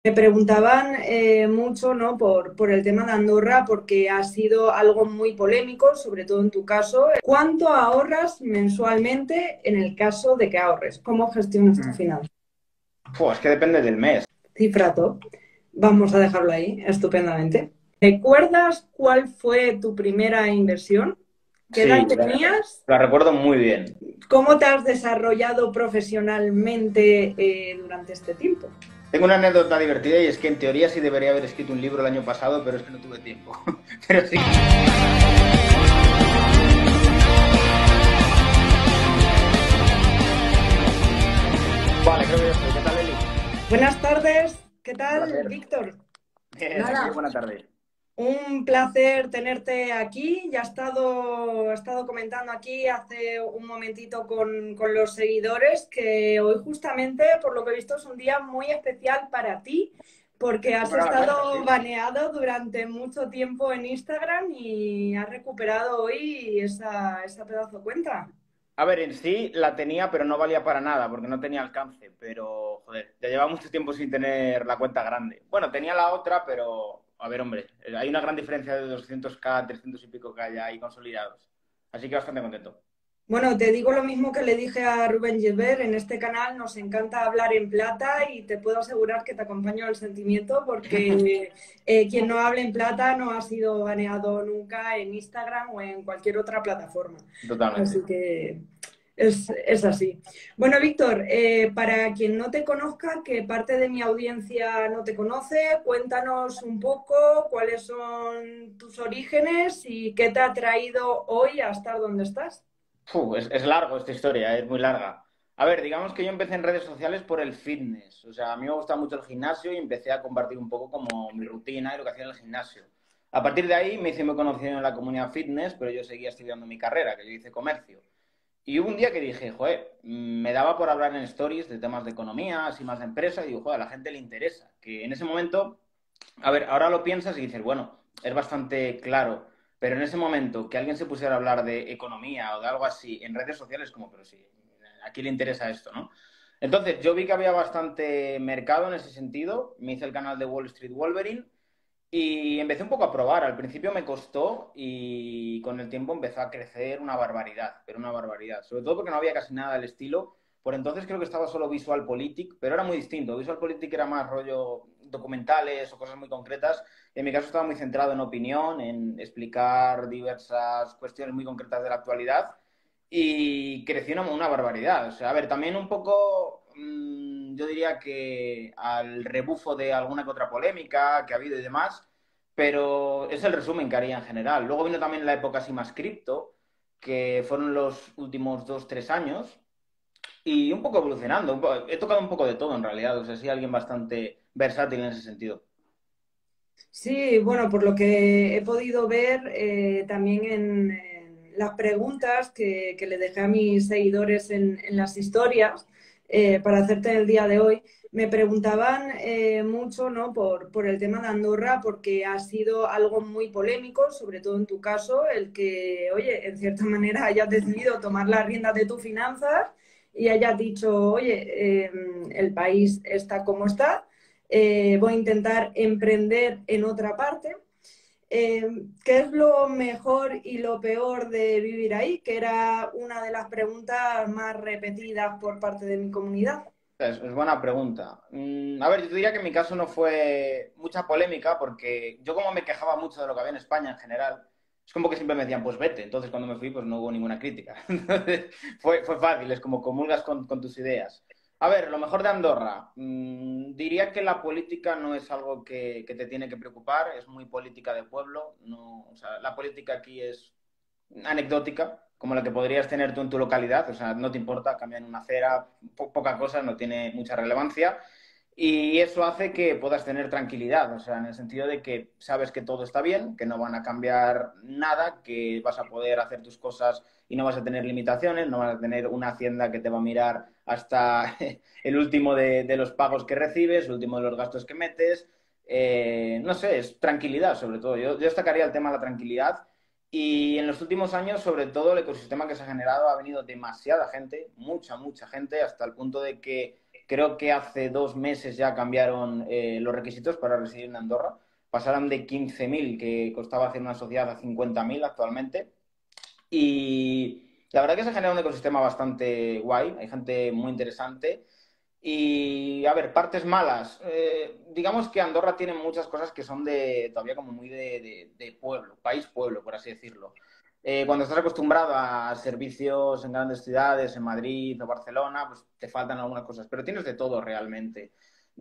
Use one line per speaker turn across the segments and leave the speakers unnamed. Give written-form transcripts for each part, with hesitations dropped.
Me preguntaban mucho, ¿no? por el tema de Andorra, porque ha sido algo muy polémico, sobre todo en tu caso. ¿Cuánto ahorras mensualmente en el caso de que ahorres? ¿Cómo gestionas tu
Mm.
finanzas?
Es que depende del mes.
Cifrato. Vamos a dejarlo ahí, estupendamente. ¿Recuerdas cuál fue tu primera inversión? ¿Qué edad
Sí,
tenías?
la recuerdo muy bien.
¿Cómo te has desarrollado profesionalmente durante este tiempo?
Tengo una anécdota divertida y es que en teoría sí debería haber escrito un libro el año pasado, pero es que no tuve tiempo. Pero sí. Vale, creo que ya estoy. ¿Qué tal, Eli?
Buenas tardes, ¿qué
Un
tal,
placer.
Víctor?
Bien, aquí,
Nada,
buena tarde.
un placer tenerte aquí. Ya he estado comentando aquí hace un momentito con los seguidores que hoy justamente, por lo que he visto, es un día muy especial para ti porque
No
has
me daba cuenta, sí.
estado baneado durante mucho tiempo en Instagram y has recuperado hoy esa pedazo cuenta.
A ver, en sí la tenía, pero no valía para nada, porque no tenía alcance. Pero, joder, ya llevaba mucho tiempo sin tener la cuenta grande. Bueno, tenía la otra, pero, a ver, hombre, hay una gran diferencia de 200K, 300 y pico que hay ahí consolidados. Así que bastante contento.
Bueno, te digo lo mismo que le dije a Rubén Gilbert, en este canal nos encanta hablar en plata y te puedo asegurar que te acompaño en el sentimiento porque quien no hable en plata no ha sido baneado nunca en Instagram o en cualquier otra plataforma. Así
Totalmente.
que es así. Bueno, Víctor, para quien no te conozca, que parte de mi audiencia no te conoce, cuéntanos un poco cuáles son tus orígenes y qué te ha traído hoy a estar donde estás.
Es largo esta historia, es muy larga. A ver, digamos que yo empecé en redes sociales por el fitness. O sea, a mí me gusta mucho el gimnasio y empecé a compartir un poco como mi rutina y lo que hacía en el gimnasio. A partir de ahí me hice muy conocido en la comunidad fitness, pero yo seguía estudiando mi carrera, que yo hice comercio. Y hubo un día que dije, joder, me daba por hablar en stories de temas de economía, así más de empresa, y digo, joder, a la gente le interesa. Que en ese momento, a ver, ahora lo piensas y dices, bueno, es bastante claro, pero en ese momento que alguien se pusiera a hablar de economía o de algo así en redes sociales, como, pero sí, ¿a quién le interesa esto, no? Entonces, yo vi que había bastante mercado en ese sentido, me hice el canal de Wall Street Wolverine y empecé un poco a probar. Al principio me costó y con el tiempo empezó a crecer una barbaridad, pero una barbaridad. Sobre todo porque no había casi nada del estilo. Por entonces creo que estaba solo VisualPolitik, pero era muy distinto. VisualPolitik era más rollo documentales o cosas muy concretas. En mi caso estaba muy centrado en opinión, en explicar diversas cuestiones muy concretas de la actualidad y creció una barbaridad. O sea, a ver, también un poco, yo diría que al rebufo de alguna que otra polémica que ha habido y demás, pero es el resumen que haría en general. Luego vino también la época así más cripto, que fueron los últimos 2, 3 años, y un poco evolucionando. He tocado un poco de todo en realidad, o sea, sí, alguien bastante versátil en ese sentido.
Sí, bueno, por lo que he podido ver también en las preguntas que le dejé a mis seguidores en las historias para hacerte el día de hoy, me preguntaban mucho, ¿no? por el tema de Andorra, porque ha sido algo muy polémico, sobre todo en tu caso, el que, oye, en cierta manera hayas decidido tomar las riendas de tus finanzas y hayas dicho, oye, el país está como está, voy a intentar emprender en otra parte. ¿Qué es lo mejor y lo peor de vivir ahí? Que era una de las preguntas más repetidas por parte de mi comunidad.
Es buena pregunta. A ver, yo te diría que en mi caso no fue mucha polémica porque yo como me quejaba mucho de lo que había en España en general, es como que siempre me decían, pues vete. Entonces cuando me fui, pues no hubo ninguna crítica. Entonces fue fácil, es como comulgas con tus ideas. A ver, lo mejor de Andorra. Diría que la política no es algo que te tiene que preocupar, es muy política de pueblo. No, o sea, la política aquí es anecdótica, como la que podrías tener tú en tu localidad, o sea, no te importa, cambian una acera, poca cosa, no tiene mucha relevancia. Y eso hace que puedas tener tranquilidad, o sea, en el sentido de que sabes que todo está bien, que no van a cambiar nada, que vas a poder hacer tus cosas y no vas a tener limitaciones, no vas a tener una hacienda que te va a mirar hasta el último de los pagos que recibes, el último de los gastos que metes. No sé, es tranquilidad sobre todo. Yo destacaría el tema de la tranquilidad y en los últimos años, sobre todo, el ecosistema que se ha generado ha venido demasiada gente, mucha gente, hasta el punto de que creo que hace 2 meses ya cambiaron los requisitos para residir en Andorra. Pasaron de 15.000 que costaba hacer una sociedad a 50.000 actualmente. Y la verdad que se genera un ecosistema bastante guay, hay gente muy interesante. Y, a ver, partes malas. Digamos que Andorra tiene muchas cosas que son todavía como muy de pueblo, país-pueblo, por así decirlo. Cuando estás acostumbrado a servicios en grandes ciudades, en Madrid o Barcelona, pues te faltan algunas cosas, pero tienes de todo realmente.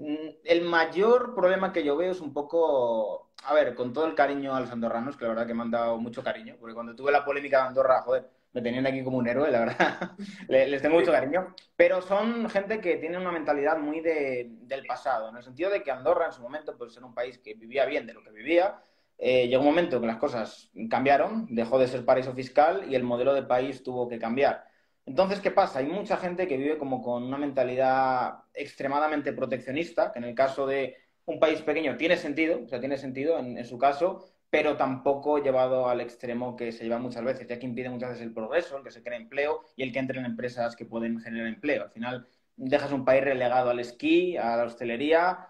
El mayor problema que yo veo es un poco, a ver, con todo el cariño a los andorranos, que la verdad que me han dado mucho cariño, porque cuando tuve la polémica de Andorra, joder, me tenían aquí como un héroe, la verdad, les tengo mucho cariño, pero son gente que tiene una mentalidad muy del pasado, en el sentido de que Andorra en su momento, pues era un país que vivía bien de lo que vivía, llegó un momento que las cosas cambiaron, dejó de ser paraíso fiscal y el modelo de país tuvo que cambiar. Entonces, ¿qué pasa? Hay mucha gente que vive como con una mentalidad extremadamente proteccionista, que en el caso de un país pequeño tiene sentido, o sea, tiene sentido en su caso, pero tampoco llevado al extremo que se lleva muchas veces, ya que impide muchas veces el progreso, el que se cree empleo y el que entren empresas que pueden generar empleo. Al final, dejas un país relegado al esquí, a la hostelería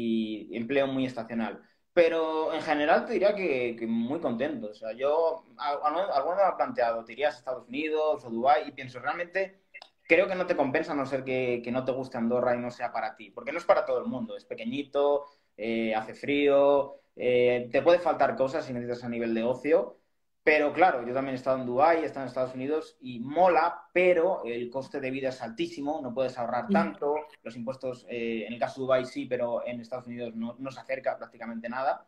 y empleo muy estacional. Pero en general te diría que muy contento. O sea, yo alguna vez me he planteado, ¿te irías a Estados Unidos o Dubái? Y pienso, realmente creo que no te compensa a no ser que no te guste Andorra y no sea para ti. Porque no es para todo el mundo. Es pequeñito, hace frío, te puede faltar cosas si necesitas a nivel de ocio. Pero claro, yo también he estado en Dubái, he estado en Estados Unidos y mola, pero el coste de vida es altísimo, no puedes ahorrar tanto, los impuestos, en el caso de Dubái sí, pero en Estados Unidos no se acerca prácticamente nada.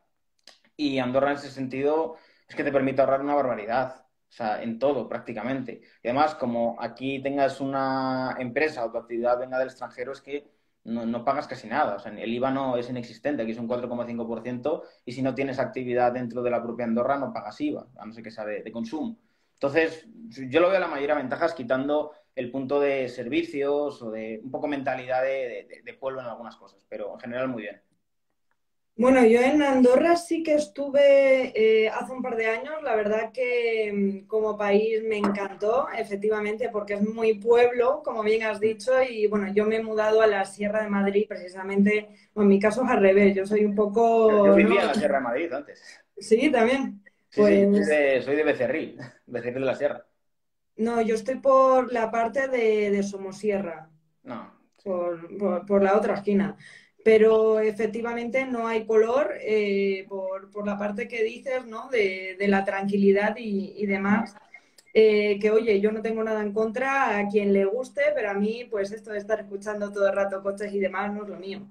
Y Andorra en ese sentido es que te permite ahorrar una barbaridad, o sea, en todo prácticamente. Y además, como aquí tengas una empresa o tu actividad venga del extranjero, es que no pagas casi nada. O sea, el IVA no es inexistente, aquí es un 4,5% y si no tienes actividad dentro de la propia Andorra no pagas IVA, a no ser que sea de consumo. Entonces, yo lo veo la mayoría de ventajas quitando el punto de servicios o de un poco mentalidad de pueblo en algunas cosas, pero en general muy bien.
Bueno, yo en Andorra sí que estuve hace un par de años. La verdad que como país me encantó, efectivamente, porque es muy pueblo, como bien has dicho, y bueno, yo me he mudado a la Sierra de Madrid precisamente, o en mi caso es al revés, yo soy un
Yo
poco, ¿no?
vivía en la Sierra de Madrid antes.
Sí, también.
Sí, sí, yo
Pues
soy de Becerril, Becerril de la Sierra.
no, yo estoy por la parte de Somosierra.
No, sí.
Por la otra esquina. Pero efectivamente no hay color por la parte que dices, ¿no? De la tranquilidad y demás. Que oye, yo no tengo nada en contra a quien le guste, pero a mí, pues esto de estar escuchando todo el rato coches y demás no es lo mío.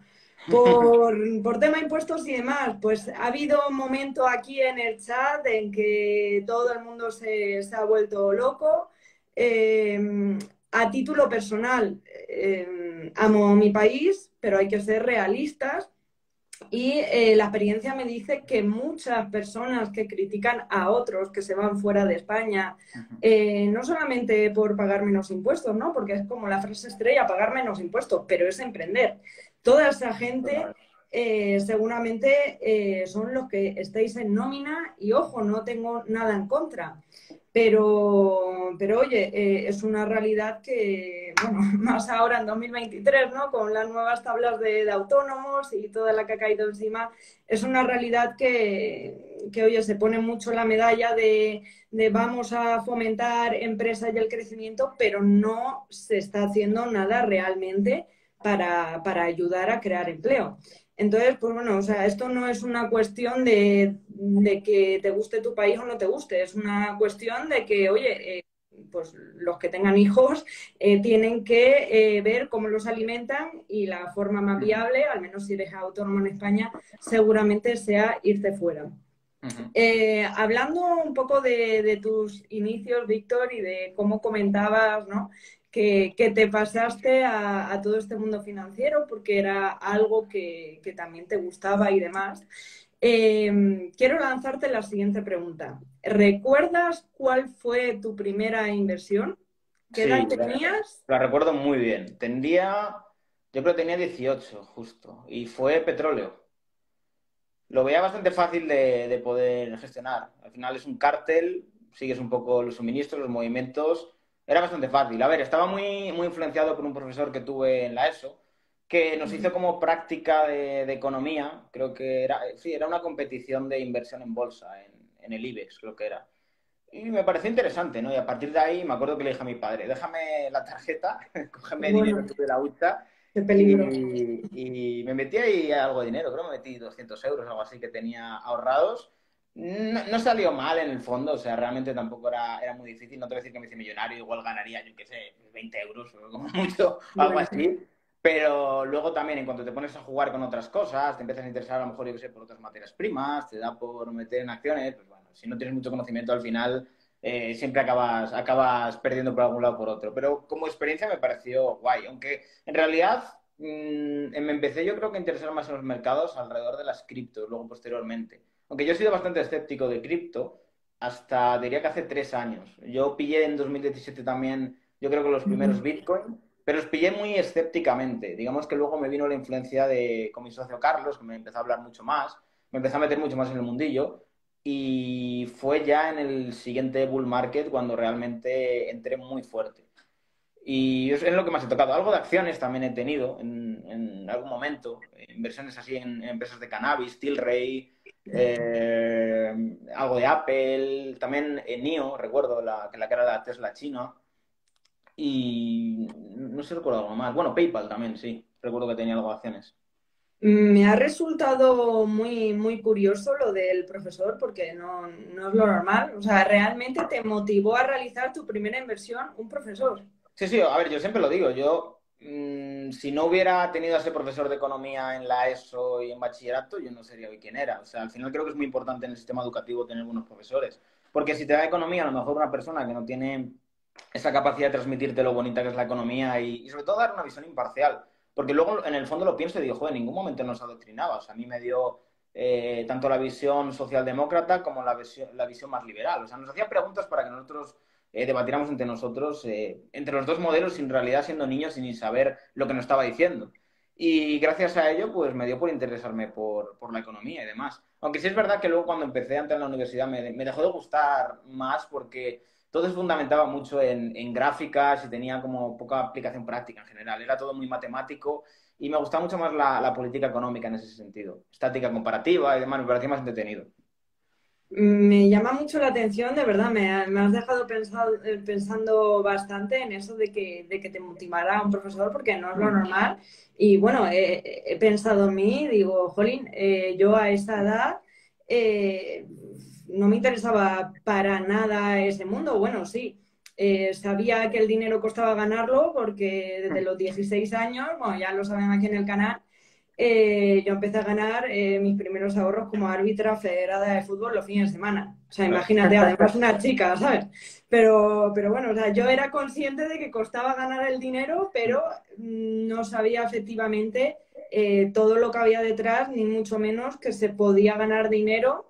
Por tema impuestos y demás, pues ha habido un momento aquí en el chat en que todo el mundo se ha vuelto loco. Eh, a título personal, amo mi país, pero hay que ser realistas. Y la experiencia me dice que muchas personas que critican a otros que se van fuera de España, no solamente por pagar menos impuestos, ¿no? Porque es como la frase estrella, pagar menos impuestos, pero es emprender. Toda esa gente seguramente son los que estáis en nómina y ojo, no tengo nada en contra. Pero oye, es una realidad que, bueno, más ahora en 2023, ¿no? Con las nuevas tablas de autónomos y toda la que ha caído encima, es una realidad que oye, se pone mucho la medalla de vamos a fomentar empresas y el crecimiento, pero no se está haciendo nada realmente para ayudar a crear empleo. Entonces, pues bueno, o sea, esto no es una cuestión de que te guste tu país o no te guste, es una cuestión de que, oye, pues los que tengan hijos tienen que ver cómo los alimentan y la forma más viable, al menos si eres autónomo en España, seguramente sea irte fuera. Hablando un poco de tus inicios, Víctor, y de cómo comentabas, ¿no? Que te pasaste a todo este mundo financiero porque era algo que también te gustaba y demás. Quiero lanzarte la siguiente pregunta. ¿Recuerdas cuál fue tu primera inversión? ¿Qué edad
Sí,
tenías?
la recuerdo muy bien. Yo creo que tenía 18 justo, y fue petróleo. Lo veía bastante fácil de poder gestionar. Al final es un cártel, sigues un poco los suministros, los movimientos. Era bastante fácil. A ver, estaba muy influenciado por un profesor que tuve en la ESO, que nos hizo como práctica de economía, creo que era, sí, era una competición de inversión en bolsa, en el IBEX, creo que era. Y me pareció interesante, ¿no? Y a partir de ahí me acuerdo que le dije a mi padre, déjame la tarjeta, cógeme dinero
Bueno,
tú de la hucha.
qué peligro.
Y me metí ahí algo de dinero, creo que me metí 200 euros, algo así que tenía ahorrados. No salió mal en el fondo, o sea, realmente tampoco era muy difícil. No te voy a decir que me hice millonario, igual ganaría, yo qué sé, 20 euros o como mucho, algo
Bueno,
así. Pero luego también, en cuanto te pones a jugar con otras cosas, te empiezas a interesar a lo mejor, yo qué sé, por otras materias primas, te da por meter en acciones, pues bueno, si no tienes mucho conocimiento al final siempre acabas perdiendo por algún lado o por otro. Pero como experiencia me pareció guay, aunque en realidad me empecé yo creo que a interesar más en los mercados alrededor de las criptos, luego posteriormente. Aunque yo he sido bastante escéptico de cripto hasta diría que hace 3 años. Yo pillé en 2017 también, yo creo que los primeros
ujú.
Bitcoin, pero los pillé muy escépticamente. Digamos que luego me vino la influencia con mi socio Carlos, que me empezó a hablar mucho más, me empezó a meter mucho más en el mundillo. Y fue ya en el siguiente bull market cuando realmente entré muy fuerte. Y es lo que más he tocado. Algo de acciones también he tenido en algún momento. Inversiones así en empresas de cannabis, Tilray, algo de Apple, también en NIO, recuerdo la que era la Tesla china. Y no sé, recuerdo algo más. Bueno, PayPal también, sí. Recuerdo que tenía algo de acciones.
Me ha resultado muy, muy curioso lo del profesor porque no es lo normal. O sea, ¿realmente te motivó a realizar tu primera inversión un profesor?
Sí, sí, a ver, yo siempre lo digo, yo si no hubiera tenido a ese profesor de economía en la ESO y en bachillerato, yo no sería hoy quien era. O sea, al final creo que es muy importante en el sistema educativo tener buenos profesores, porque si te da economía, a lo mejor una persona que no tiene esa capacidad de transmitirte lo bonita que es la economía y sobre todo dar una visión imparcial, porque luego en el fondo lo pienso y digo, joder, en ningún momento nos adoctrinaba, o sea, a mí me dio tanto la visión socialdemócrata como la visión más liberal, o sea, nos hacía preguntas para que nosotros debatiéramos entre nosotros, entre los dos modelos, sin realidad siendo niños y sin saber lo que nos estaba diciendo. Y gracias a ello, pues me dio por interesarme por la economía y demás. Aunque sí es verdad que luego cuando empecé a entrar en la universidad me dejó de gustar más porque todo se fundamentaba mucho en gráficas y tenía como poca aplicación práctica en general. Era todo muy matemático y me gustaba mucho más la política económica en ese sentido. Estática comparativa y demás, me parecía más entretenido.
Me llama mucho la atención, de verdad, me has dejado pensando bastante en eso de que te motivara un profesor, porque no es lo normal. Y bueno, he pensado en mí, digo, jolín, yo a esa edad eh, no me interesaba para nada ese mundo. Bueno, sí, sabía que el dinero costaba ganarlo, porque desde los 16 años, bueno, ya lo saben aquí en el canal, yo empecé a ganar mis primeros ahorros como árbitra federada de fútbol los fines de semana. O sea, imagínate, además una chica, ¿sabes? Pero bueno, o sea, yo era consciente de que costaba ganar el dinero, pero no sabía efectivamente todo lo que había detrás, ni mucho menos que se podía ganar dinero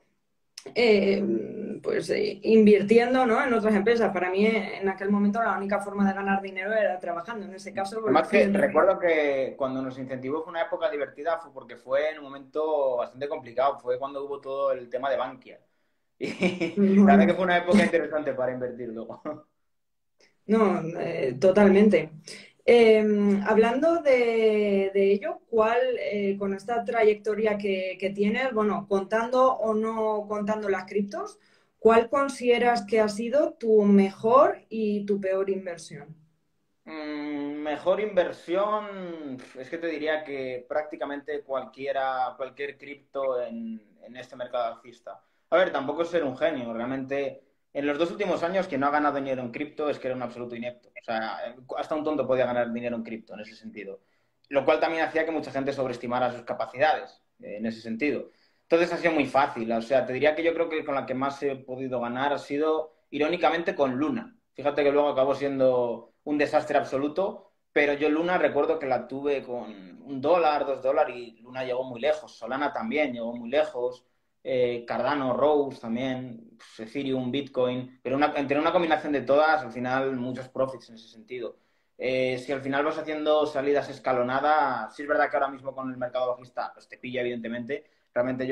pues invirtiendo, ¿no?, en otras empresas. Para mí en aquel momento la única forma de ganar dinero era trabajando. En ese caso, pues,
Además que recuerdo que cuando nos incentivó fue una época divertida fue porque fue en un momento bastante complicado, fue cuando hubo todo el tema de Bankia. Y la verdad que
bueno,
fue una época interesante para invertir luego.
no, totalmente. Eh, Hablando de ello, ¿cuál, con esta trayectoria que tienes, bueno, contando o no contando las criptos, cuál consideras que ha sido tu mejor y tu peor inversión?
Mejor inversión, es que te diría que prácticamente cualquier cripto en este mercado alcista. A ver, tampoco es ser un genio, realmente en los 2 últimos años quien no ha ganado dinero en cripto es que era un absoluto inepto. O sea, hasta un tonto podía ganar dinero en cripto en ese sentido. Lo cual también hacía que mucha gente sobreestimara sus capacidades en ese sentido. Entonces ha sido muy fácil, o sea, te diría que yo creo que con la que más he podido ganar ha sido, irónicamente, con Luna. Fíjate que luego acabó siendo un desastre absoluto, pero yo Luna recuerdo que la tuve con $1, $2 y Luna llegó muy lejos. Solana también llegó muy lejos. Cardano, Rose también, pues, Ethereum, Bitcoin, pero entre una combinación de todas, al final muchos profits en ese sentido. Si al final vas haciendo salidas escalonadas, sí es verdad que ahora mismo con el mercado bajista pues te pilla evidentemente. Realmente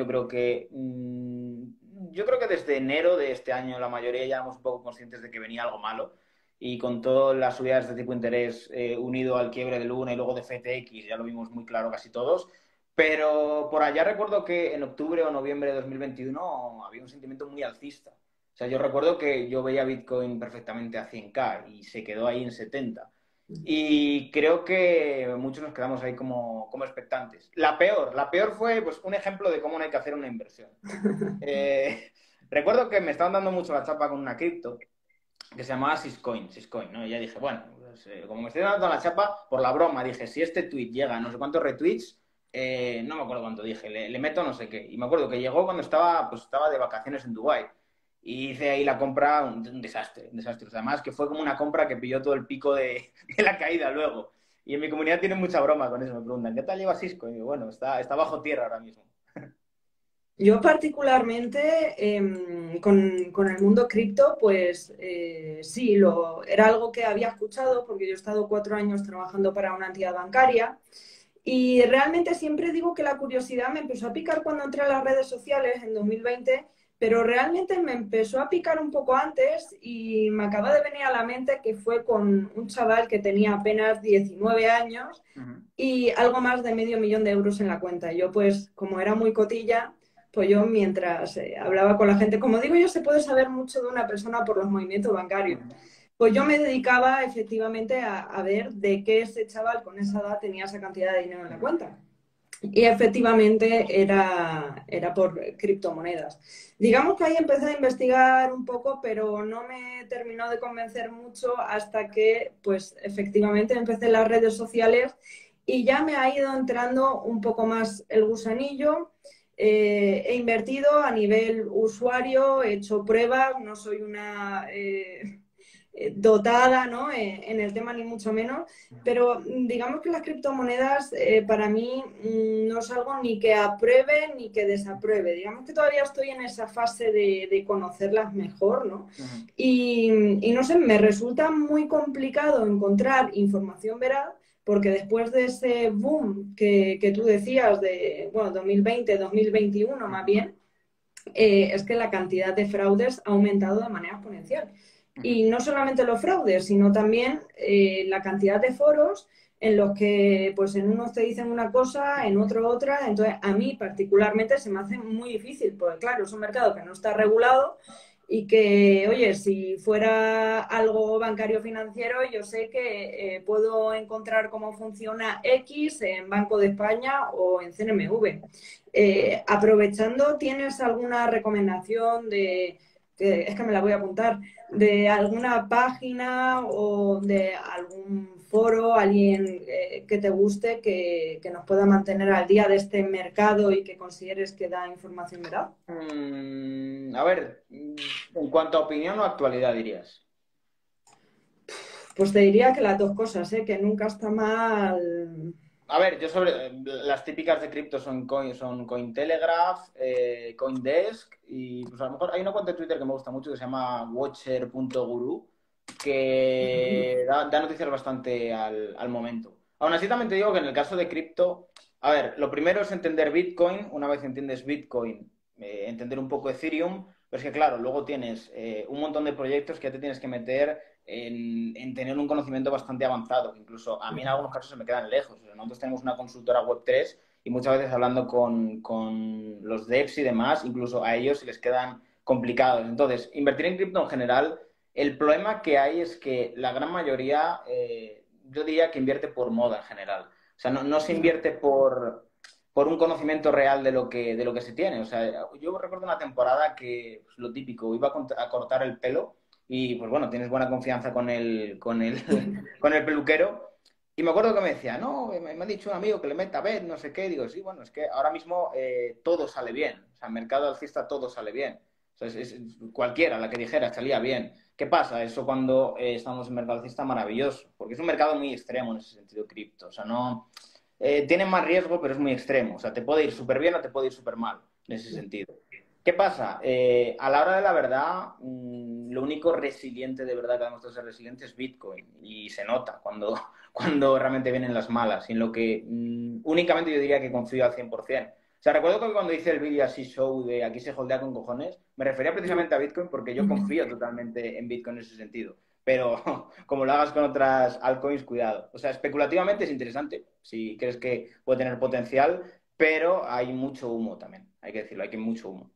yo creo que desde enero de este año la mayoría ya éramos un poco conscientes de que venía algo malo y con todas las subidas de tipo de interés unido al quiebre de Luna y luego de FTX, ya lo vimos muy claro casi todos. Pero por allá recuerdo que en octubre o noviembre de 2021 había un sentimiento muy alcista. O sea, yo recuerdo que yo veía Bitcoin perfectamente a 100K y se quedó ahí en 70. Y creo que muchos nos quedamos ahí como expectantes. La peor fue pues, un ejemplo de cómo no hay que hacer una inversión. Eh, recuerdo que me estaban dando mucho la chapa con una cripto que se llamaba Syscoin, ¿no? Y ya dije, bueno, pues, como me estoy dando la chapa, por la broma, dije, si este tweet llega a no sé cuántos retweets, no me acuerdo cuánto dije, le meto no sé qué. Y me acuerdo que llegó cuando estaba de vacaciones en Dubái. Y hice ahí la compra, un desastre, un desastre. O sea, además que fue como una compra que pilló todo el pico de la caída luego. Y en mi comunidad tienen mucha broma con eso. Me preguntan, ¿qué tal lleva Cisco? Y digo, bueno, está bajo tierra ahora mismo.
Yo particularmente con el mundo cripto, pues sí, era algo que había escuchado porque yo he estado 4 años trabajando para una entidad bancaria y realmente siempre digo que la curiosidad me empezó a picar cuando entré a las redes sociales en 2020, pero realmente me empezó a picar un poco antes y me acaba de venir a la mente que fue con un chaval que tenía apenas 19 años
Uh -huh.
y algo más de medio millón de euros en la cuenta. Yo pues como era muy cotilla, pues yo mientras hablaba con la gente, como digo yo, se puede saber mucho de una persona por los movimientos bancarios. Pues yo me dedicaba efectivamente a ver de qué ese chaval con esa edad tenía esa cantidad de dinero en la cuenta. Y efectivamente era por criptomonedas. Digamos que ahí empecé a investigar un poco, pero no me terminó de convencer mucho hasta que, pues, efectivamente empecé en las redes sociales y ya me ha ido entrando un poco más el gusanillo. He invertido a nivel usuario, he hecho pruebas, no soy una dotada, ¿no? En el tema ni mucho menos, pero digamos que las criptomonedas para mí no es algo ni que apruebe ni que desapruebe. Digamos que todavía estoy en esa fase de conocerlas mejor, ¿no?
Uh -huh.
Y no sé, me resulta muy complicado encontrar información veraz porque después de ese boom que tú decías de, bueno, 2020, 2021 más bien, es que la cantidad de fraudes ha aumentado de manera exponencial. Y no solamente los fraudes, sino también la cantidad de foros en los que pues en unos te dicen una cosa, en otro otra. Entonces, a mí particularmente se me hace muy difícil, porque claro, es un mercado que no está regulado y que, oye, si fuera algo bancario financiero, yo sé que puedo encontrar cómo funciona X en Banco de España o en CNMV. Aprovechando, ¿tienes alguna recomendación es que me la voy a apuntar, de alguna página o de algún foro, alguien que te guste, que nos pueda mantener al día de este mercado y que consideres que da información veraz?
A ver, en cuanto a opinión o actualidad dirías.
Pues te diría que las dos cosas, ¿eh? Que nunca está mal.
A ver, yo sobre las típicas de cripto son Cointelegraph, Coindesk y pues a lo mejor hay una cuenta de Twitter que me gusta mucho que se llama watcher.guru que da noticias bastante al momento. Aún así también te digo que en el caso de cripto, a ver, lo primero es entender Bitcoin, una vez entiendes Bitcoin, entender un poco Ethereum, pero es que claro, luego tienes un montón de proyectos que ya te tienes que meter en tener un conocimiento bastante avanzado, que incluso a mí en algunos casos se me quedan lejos. O sea, nosotros tenemos una consultora Web3 y muchas veces hablando con los devs y demás, incluso a ellos se les quedan complicados. Entonces, invertir en cripto en general, el problema que hay es que la gran mayoría, yo diría que invierte por moda en general. O sea, no se invierte por un conocimiento real de lo que se tiene. O sea, yo recuerdo una temporada que, pues, lo típico, iba a cortar el pelo y pues bueno, tienes buena confianza con el peluquero. Y me acuerdo que me decía, no, me ha dicho un amigo que le meta bet, no sé qué. Y digo, sí, bueno, es que ahora mismo todo sale bien. O sea, en mercado alcista todo sale bien. O sea, cualquiera, la que dijera, salía bien. ¿Qué pasa? Eso cuando estamos en mercado alcista, maravilloso. Porque es un mercado muy extremo en ese sentido, cripto. O sea, no... tiene más riesgo, pero es muy extremo. O sea, te puede ir súper bien o te puede ir súper mal en ese sentido. ¿Qué pasa? A la hora de la verdad, lo único resiliente de verdad que ha demostrado ser resiliente es Bitcoin. Y se nota cuando realmente vienen las malas. Y en lo que únicamente yo diría que confío al 100%. O sea, recuerdo que cuando hice el vídeo así show de aquí se holdea con cojones, me refería precisamente a Bitcoin porque yo confío totalmente en Bitcoin en ese sentido. pero como lo hagas con otras altcoins, cuidado. O sea, especulativamente es interesante, si crees que puede tener potencial, pero hay mucho humo también, hay que decirlo, hay que mucho humo.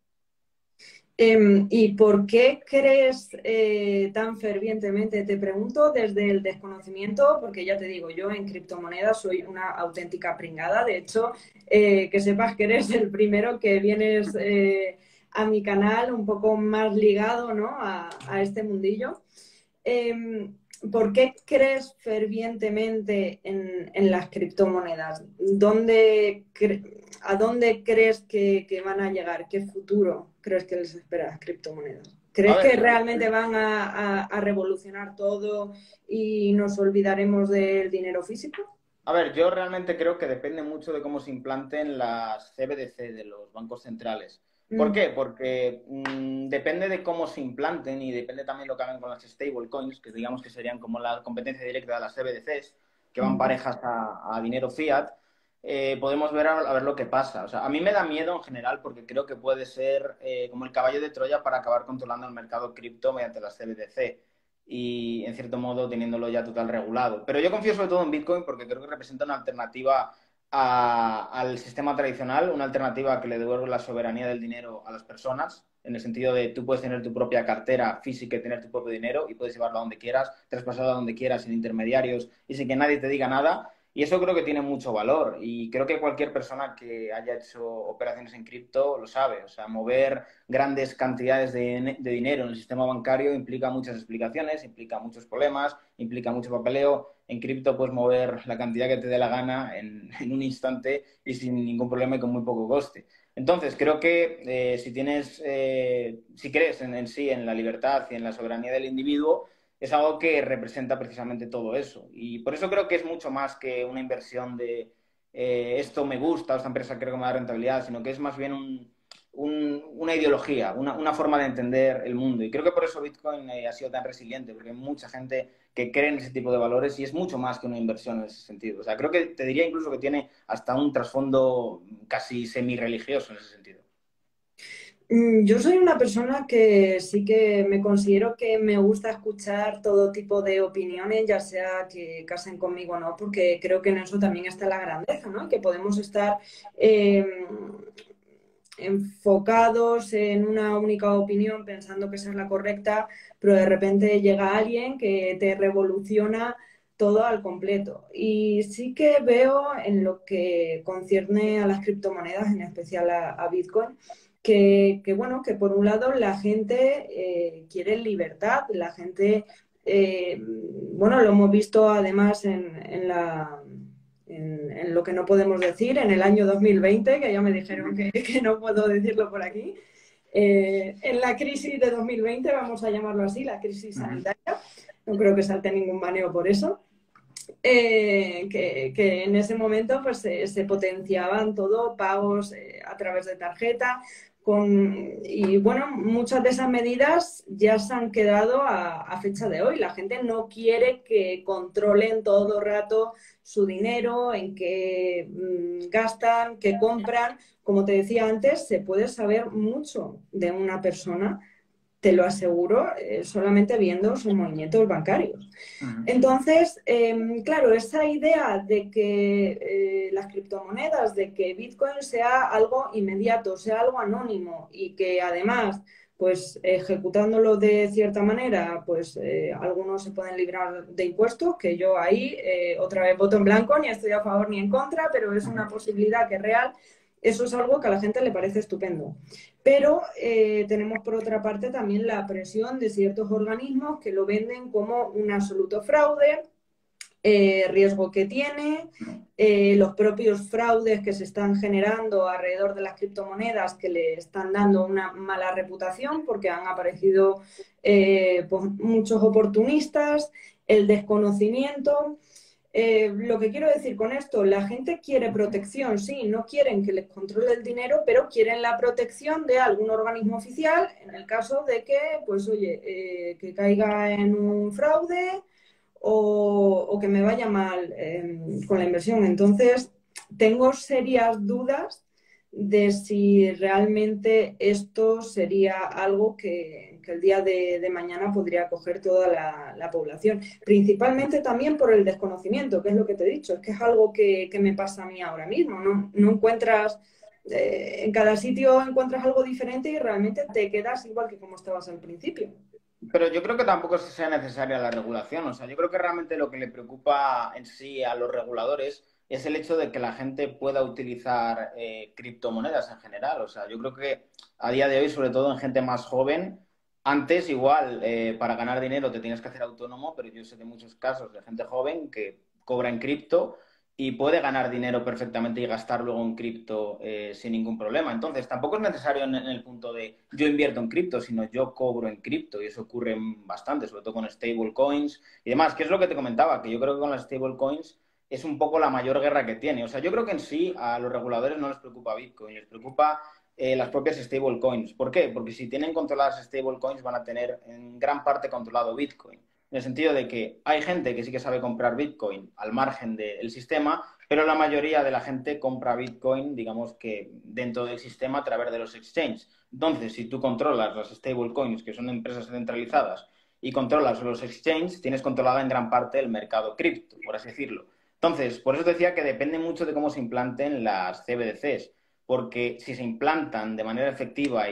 ¿Y por qué crees tan fervientemente? Te pregunto desde el desconocimiento, porque ya te digo, yo en criptomonedas soy una auténtica pringada. De hecho, que sepas que eres el primero que vienes a mi canal un poco más ligado, ¿no? a este mundillo. Eh, ¿Por qué crees fervientemente en las criptomonedas? ¿A dónde crees que van a llegar? ¿Qué futuro crees que les espera a las criptomonedas?
A
¿Crees que
ver,
realmente van a revolucionar todo y nos olvidaremos del dinero físico?
a ver, yo realmente creo que depende mucho de cómo se implanten las CBDC de los bancos centrales. ¿Por
Mm,
qué? Porque depende de cómo se implanten y depende también lo que hagan con las stablecoins, que digamos que serían como la competencia directa de las CBDCs, que van
mm.
parejas a dinero fiat. Podemos ver a ver lo que pasa. O sea, a mí me da miedo en general porque creo que puede ser como el caballo de Troya para acabar controlando el mercado cripto mediante las CBDC y, en cierto modo, teniéndolo ya total regulado. Pero yo confío sobre todo en Bitcoin porque creo que representa una alternativa al sistema tradicional, una alternativa que le devuelve la soberanía del dinero a las personas, en el sentido de tú puedes tener tu propia cartera física y tener tu propio dinero y puedes llevarlo a donde quieras, traspasarlo a donde quieras sin intermediarios y sin que nadie te diga nada. Y eso creo que tiene mucho valor y creo que cualquier persona que haya hecho operaciones en cripto lo sabe. O sea, mover grandes cantidades de dinero en el sistema bancario implica muchas explicaciones, implica muchos problemas, implica mucho papeleo. En cripto puedes mover la cantidad que te dé la gana en un instante y sin ningún problema y con muy poco coste. Entonces, creo que si crees en sí, en la libertad y en la soberanía del individuo, es algo que representa precisamente todo eso. Y por eso creo que es mucho más que una inversión de esto me gusta, esta empresa creo que me da rentabilidad, sino que es más bien una ideología, una forma de entender el mundo. Y creo que por eso Bitcoin ha sido tan resiliente, porque hay mucha gente que cree en ese tipo de valores y es mucho más que una inversión en ese sentido. O sea, creo que te diría incluso que tiene hasta un trasfondo casi semi-religioso en ese sentido.
Yo soy una persona que sí que me considero que me gusta escuchar todo tipo de opiniones, ya sea que casen conmigo o no, porque creo que en eso también está la grandeza, ¿no? Que podemos estar eh, enfocados en una única opinión pensando que esa es la correcta, pero de repente llega alguien que te revoluciona todo al completo. Y sí que veo en lo que concierne a las criptomonedas, en especial a Bitcoin, bueno, que por un lado la gente quiere libertad, la gente, bueno, lo hemos visto además en lo que no podemos decir, en el año 2020, que ya me dijeron que no puedo decirlo por aquí, en la crisis de 2020, vamos a llamarlo así, la crisis sanitaria, no creo que salte ningún baneo por eso, que en ese momento pues se potenciaban todo, pagos a través de tarjeta, y bueno, muchas de esas medidas ya se han quedado a fecha de hoy. La gente no quiere que controlen todo el rato su dinero, en qué gastan, qué compran. Como te decía antes, se puede saber mucho de una persona, te lo aseguro, solamente viendo sus movimientos bancarios.
Uh -huh.
Entonces, claro, esa idea de que las criptomonedas, de que Bitcoin sea algo inmediato, sea algo anónimo y que además, pues ejecutándolo de cierta manera, pues algunos se pueden librar de impuestos, que yo ahí otra vez voto en blanco, ni estoy a favor ni en contra, pero es una posibilidad que es real. Eso es algo que a la gente le parece estupendo. Pero tenemos por otra parte también la presión de ciertos organismos que lo venden como un absoluto fraude, riesgo que tiene, los propios fraudes que se están generando alrededor de las criptomonedas que le están dando una mala reputación porque han aparecido pues muchos oportunistas, el desconocimiento. Lo que quiero decir con esto, la gente quiere protección, sí, no quieren que les controle el dinero, pero quieren la protección de algún organismo oficial en el caso de que, pues oye, que caiga en un fraude o que me vaya mal con la inversión. Entonces, tengo serias dudas de si realmente esto sería algo que el día de mañana podría coger toda la población. Principalmente también por el desconocimiento, que es lo que te he dicho, es que es algo que me pasa a mí ahora mismo. No encuentras, en cada sitio encuentras algo diferente y realmente te quedas igual que como estabas al principio.
Pero yo creo que tampoco es que sea necesaria la regulación. O sea, yo creo que realmente lo que le preocupa en sí a los reguladores es el hecho de que la gente pueda utilizar criptomonedas en general. O sea, yo creo que a día de hoy, sobre todo en gente más joven, antes igual para ganar dinero te tienes que hacer autónomo, pero yo sé de muchos casos de gente joven que cobra en cripto y puede ganar dinero perfectamente y gastar luego en cripto sin ningún problema. Entonces, tampoco es necesario en el punto de yo invierto en cripto, sino yo cobro en cripto y eso ocurre bastante, sobre todo con stable coins y demás, que es lo que te comentaba, que yo creo que con las stable coins es un poco la mayor guerra que tiene. O sea, yo creo que en sí a los reguladores no les preocupa Bitcoin, les preocupa las propias stable coins. ¿Por qué? Porque si tienen controladas stable coins van a tener en gran parte controlado Bitcoin. En el sentido de que hay gente que sí que sabe comprar Bitcoin al margen del sistema, pero la mayoría de la gente compra Bitcoin, digamos que dentro del sistema a través de los exchanges. Entonces, si tú controlas las stablecoins, que son empresas centralizadas, y controlas los exchanges, tienes controlada en gran parte el mercado cripto, por así decirlo. Entonces, por eso te decía que depende mucho de cómo se implanten las CBDCs, porque si se implantan de manera efectiva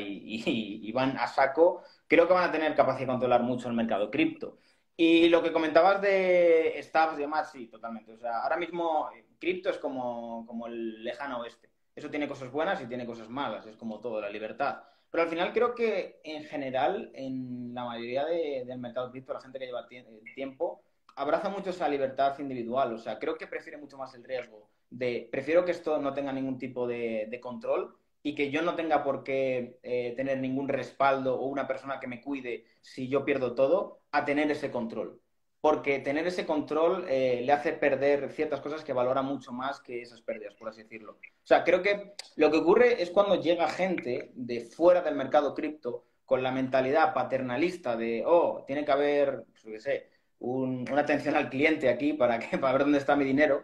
y van a saco, creo que van a tener capacidad de controlar mucho el mercado cripto. Y lo que comentabas de stocks y demás, sí, totalmente. O sea, ahora mismo cripto es como el lejano oeste. Eso tiene cosas buenas y tiene cosas malas, es como todo, la libertad. Pero al final creo que en general, en la mayoría del mercado cripto, la gente que lleva tiempo abraza mucho esa libertad individual. O sea, creo que prefiere mucho más el riesgo de, prefiero que esto no tenga ningún tipo de control y que yo no tenga por qué tener ningún respaldo o una persona que me cuide si yo pierdo todo, a tener ese control. Porque tener ese control le hace perder ciertas cosas que valora mucho más que esas pérdidas, por así decirlo. O sea, creo que lo que ocurre es cuando llega gente de fuera del mercado cripto con la mentalidad paternalista de, oh, tiene que haber, pues, yo qué sé, una atención al cliente aquí para ver dónde está mi dinero,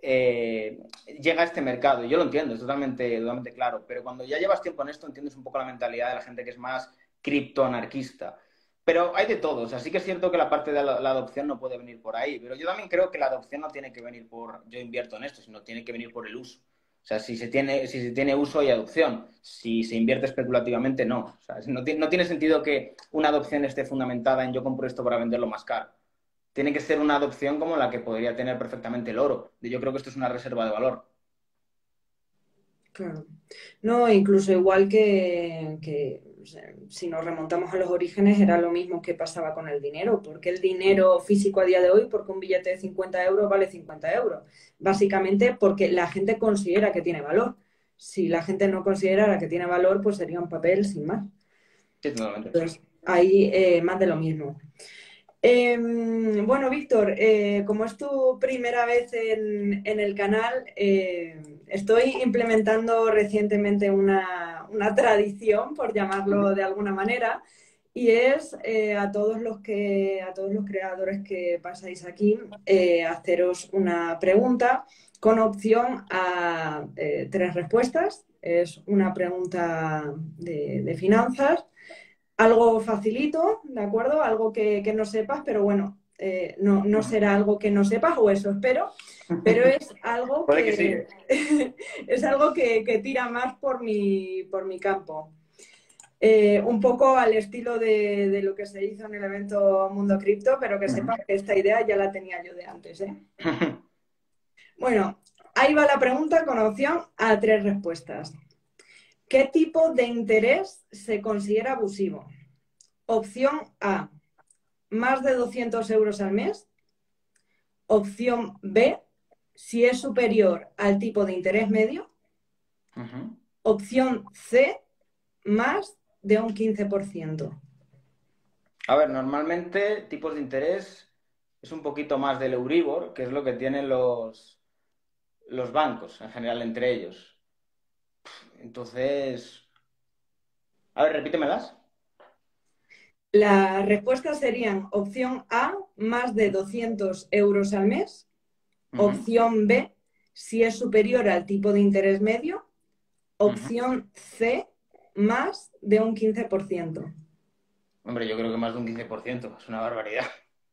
llega a este mercado. Y yo lo entiendo, es totalmente claro. Pero cuando ya llevas tiempo en esto, entiendes un poco la mentalidad de la gente que es más criptoanarquista. Pero hay de todo. O sea, sí que es cierto que la parte de la adopción no puede venir por ahí. Pero yo también creo que la adopción no tiene que venir por yo invierto en esto, sino tiene que venir por el uso. O sea, si se tiene uso hay adopción. Si se invierte especulativamente, no. O sea, no tiene sentido que una adopción esté fundamentada en yo compro esto para venderlo más caro. Tiene que ser una adopción como la que podría tener perfectamente el oro. Yo creo que esto es una reserva de valor.
Claro. No, incluso igual que, o sea, si nos remontamos a los orígenes, era lo mismo que pasaba con el dinero. Porque el dinero físico a día de hoy, porque un billete de 50 euros vale 50 euros. Básicamente porque la gente considera que tiene valor. Si la gente no considerara que tiene valor, pues sería un papel sin más.
Sí, totalmente.
Entonces, ahí más de lo mismo. Bueno, Víctor, como es tu primera vez en el canal, estoy implementando recientemente una tradición, por llamarlo de alguna manera, y es a todos los creadores que pasáis aquí, haceros una pregunta con opción a tres respuestas. Es una pregunta de finanzas, algo facilito, ¿de acuerdo? Algo que no sepas, pero bueno, no será algo que no sepas, o eso espero, pero es algo
Puede que sí,
que
¿eh?
es algo que tira más por mi campo. Un poco al estilo de lo que se hizo en el evento Mundo Cripto, pero que sepas que esta idea ya la tenía yo de antes, ¿eh? Bueno, ahí va la pregunta con opción a tres respuestas. ¿Qué tipo de interés se considera abusivo? Opción A, más de 200 euros al mes. Opción B, si es superior al tipo de interés medio. Opción C, más de un 15%.
A ver, normalmente tipos de interés es un poquito más del Euribor, que es lo que tienen los bancos en general entre ellos. Entonces, a ver, repítemelas.
Las respuestas serían opción A, más de 200 euros al mes.
Ujú.
Opción B, si es superior al tipo de interés medio.
Ujú.
Opción C, más de un 15%.
Hombre, yo creo que más de un 15% es una barbaridad.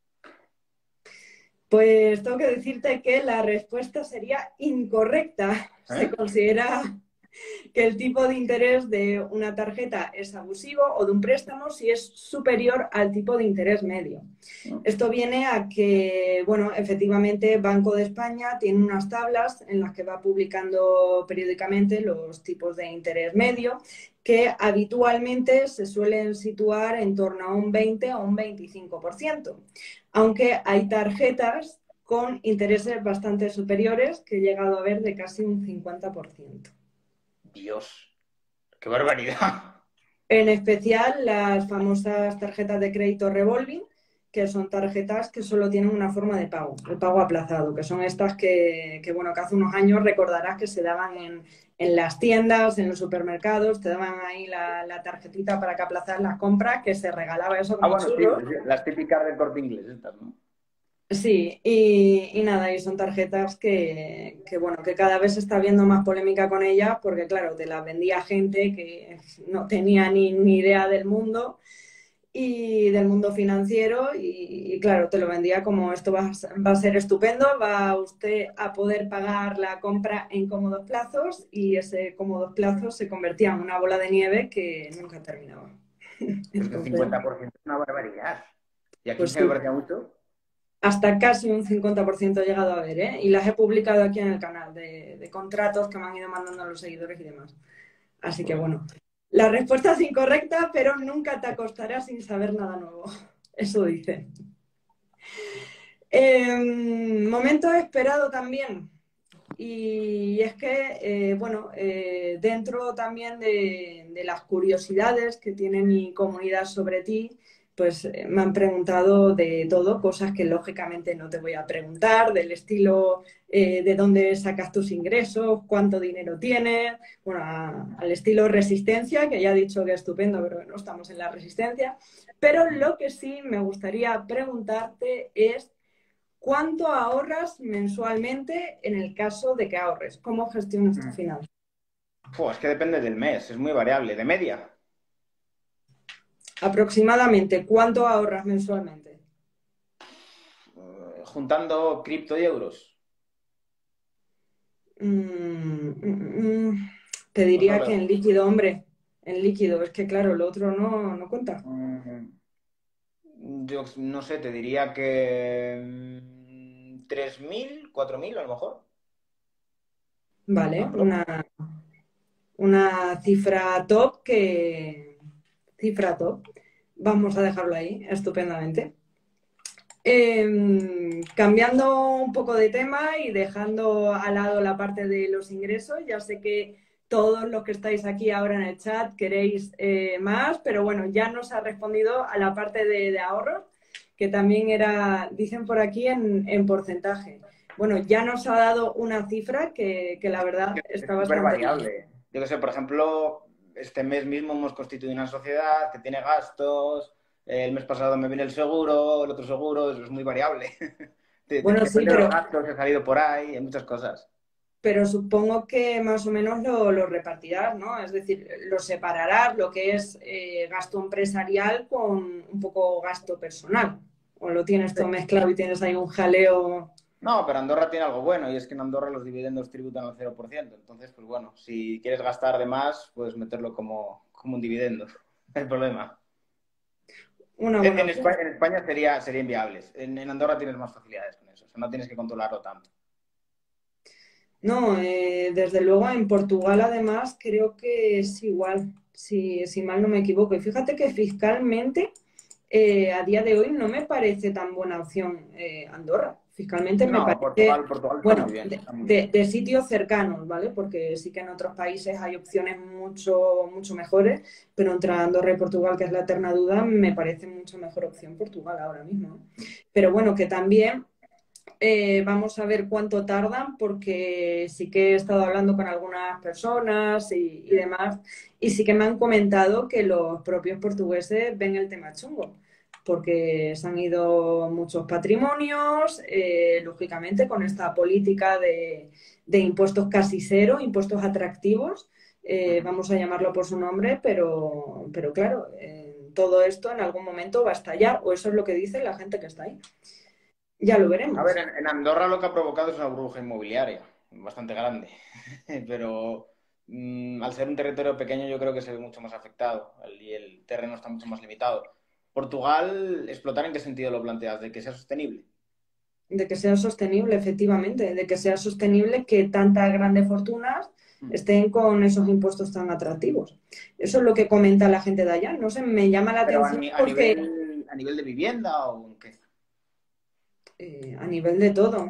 Pues tengo que decirte que la respuesta sería incorrecta. Se
¿Eh?
considera que el tipo de interés de una tarjeta es abusivo o de un préstamo si es superior al tipo de interés medio. Esto viene a que, bueno, efectivamente Banco de España tiene unas tablas en las que va publicando periódicamente los tipos de interés medio que habitualmente se suelen situar en torno a un 20 o un 25%, aunque hay tarjetas con intereses bastante superiores que he llegado a ver de casi un 50%.
Dios, qué barbaridad.
En especial las famosas tarjetas de crédito revolving, que son tarjetas que solo tienen una forma de pago, el pago aplazado, que son estas bueno, que hace unos años recordarás que se daban en las tiendas, en los supermercados, te daban ahí la tarjetita para que aplazar las compras, que se regalaba eso
Ah,
como
bueno, sí,
churros.
las típicas del Corte Inglés, estas, ¿no?
Sí, y nada, y son tarjetas bueno, que cada vez se está viendo más polémica con ellas porque, claro, te las vendía gente que no tenía ni idea del mundo y del mundo financiero claro, te lo vendía como esto va a ser estupendo, va usted a poder pagar la compra en cómodos plazos y ese cómodos plazos se convertía en una bola de nieve que nunca terminaba.
Es que un
Entonces,
50% es una barbaridad. Y a
pues
15 me
sí,
parecía mucho.
hasta casi un 50% he llegado a ver, ¿eh? Y las he publicado aquí en el canal de contratos que me han ido mandando los seguidores y demás. Así que
Joder.
bueno, la respuesta es incorrecta, pero nunca te acostarás sin saber nada nuevo. Eso dice. Momento esperado también. Y es que, bueno, dentro también de las curiosidades que tiene mi comunidad sobre ti, pues me han preguntado de todo, cosas que lógicamente no te voy a preguntar, del estilo de dónde sacas tus ingresos, cuánto dinero tienes, bueno, al estilo resistencia, que ya he dicho que es estupendo, pero no estamos en la resistencia. Pero lo que sí me gustaría preguntarte es ¿cuánto ahorras mensualmente en el caso de que ahorres? ¿Cómo gestionas tu
Mm.
finanzas?
Es que depende del mes, es muy variable. De media,
Aproximadamente, ¿cuánto ahorras mensualmente?
juntando cripto y euros.
Mm, mm, mm. Te
O
diría que
solo.
en líquido, hombre, en líquido. Es que claro, lo otro no cuenta.
Yo no sé, te diría que 3.000, 4.000 a lo mejor.
Vale,
Aprox.
una cifra top que... Cifra top. Vamos a dejarlo ahí, estupendamente. Cambiando un poco de tema y dejando al lado la parte de los ingresos, ya sé que todos los que estáis aquí ahora en el chat queréis más, pero bueno, ya nos ha respondido a la parte de ahorros, que también era, dicen por aquí, en porcentaje. Bueno, ya nos ha dado una cifra que la verdad
Es
está
súper
bastante bien.
variable. Yo que sé, por ejemplo, este mes mismo hemos constituido una sociedad que tiene gastos. El mes pasado me viene el seguro, el otro seguro, eso es muy variable.
Bueno, sí,
Depende de los gastos que han salido por ahí, hay muchas cosas.
pero supongo que más o menos lo repartirás, ¿no? Es decir, lo separarás lo que es gasto empresarial con un poco gasto personal. O lo tienes todo mezclado y tienes ahí un jaleo.
No, pero Andorra tiene algo bueno y es que en Andorra los dividendos tributan al 0%. Entonces, pues bueno, si quieres gastar de más, puedes meterlo como un dividendo. No hay problema.
Una
En,
buena
en
opción.
España, en España sería inviable. En Andorra tienes más facilidades con eso. O sea, no tienes que controlarlo tanto.
No, desde luego en Portugal además creo que es igual, si mal no me equivoco. Y fíjate que fiscalmente a día de hoy no me parece tan buena opción Andorra. Fiscalmente me
No,
parece,
Portugal está muy
bueno,
bien.
de,
Está muy bien.
de- de sitios cercanos, ¿vale? Porque sí que en otros países hay opciones mucho mejores, pero entre Andorra y Portugal, que es la eterna duda, me parece mucho mejor opción Portugal ahora mismo, ¿no? Pero bueno, que también vamos a ver cuánto tardan, porque sí que he estado hablando con algunas personas y demás, y sí que me han comentado que los propios portugueses ven el tema chungo, porque se han ido muchos patrimonios, lógicamente con esta política de impuestos casi cero, impuestos atractivos. vamos a llamarlo por su nombre, pero claro, todo esto en algún momento va a estallar, o eso es lo que dice la gente que está ahí. Ya lo
A ver,
veremos.
en Andorra lo que ha provocado es una burbuja inmobiliaria bastante grande, pero al ser un territorio pequeño yo creo que se ve mucho más afectado y el terreno está mucho más limitado. Portugal, ¿explotar en qué sentido lo planteas? ¿De que sea sostenible?
De que sea sostenible, efectivamente, de que sea sostenible que tantas grandes fortunas
Mm.
estén con esos impuestos tan atractivos. Eso es lo que comenta la gente de allá. No sé, me llama la
¿Pero
atención porque
a nivel de vivienda o en qué?
a nivel de todo,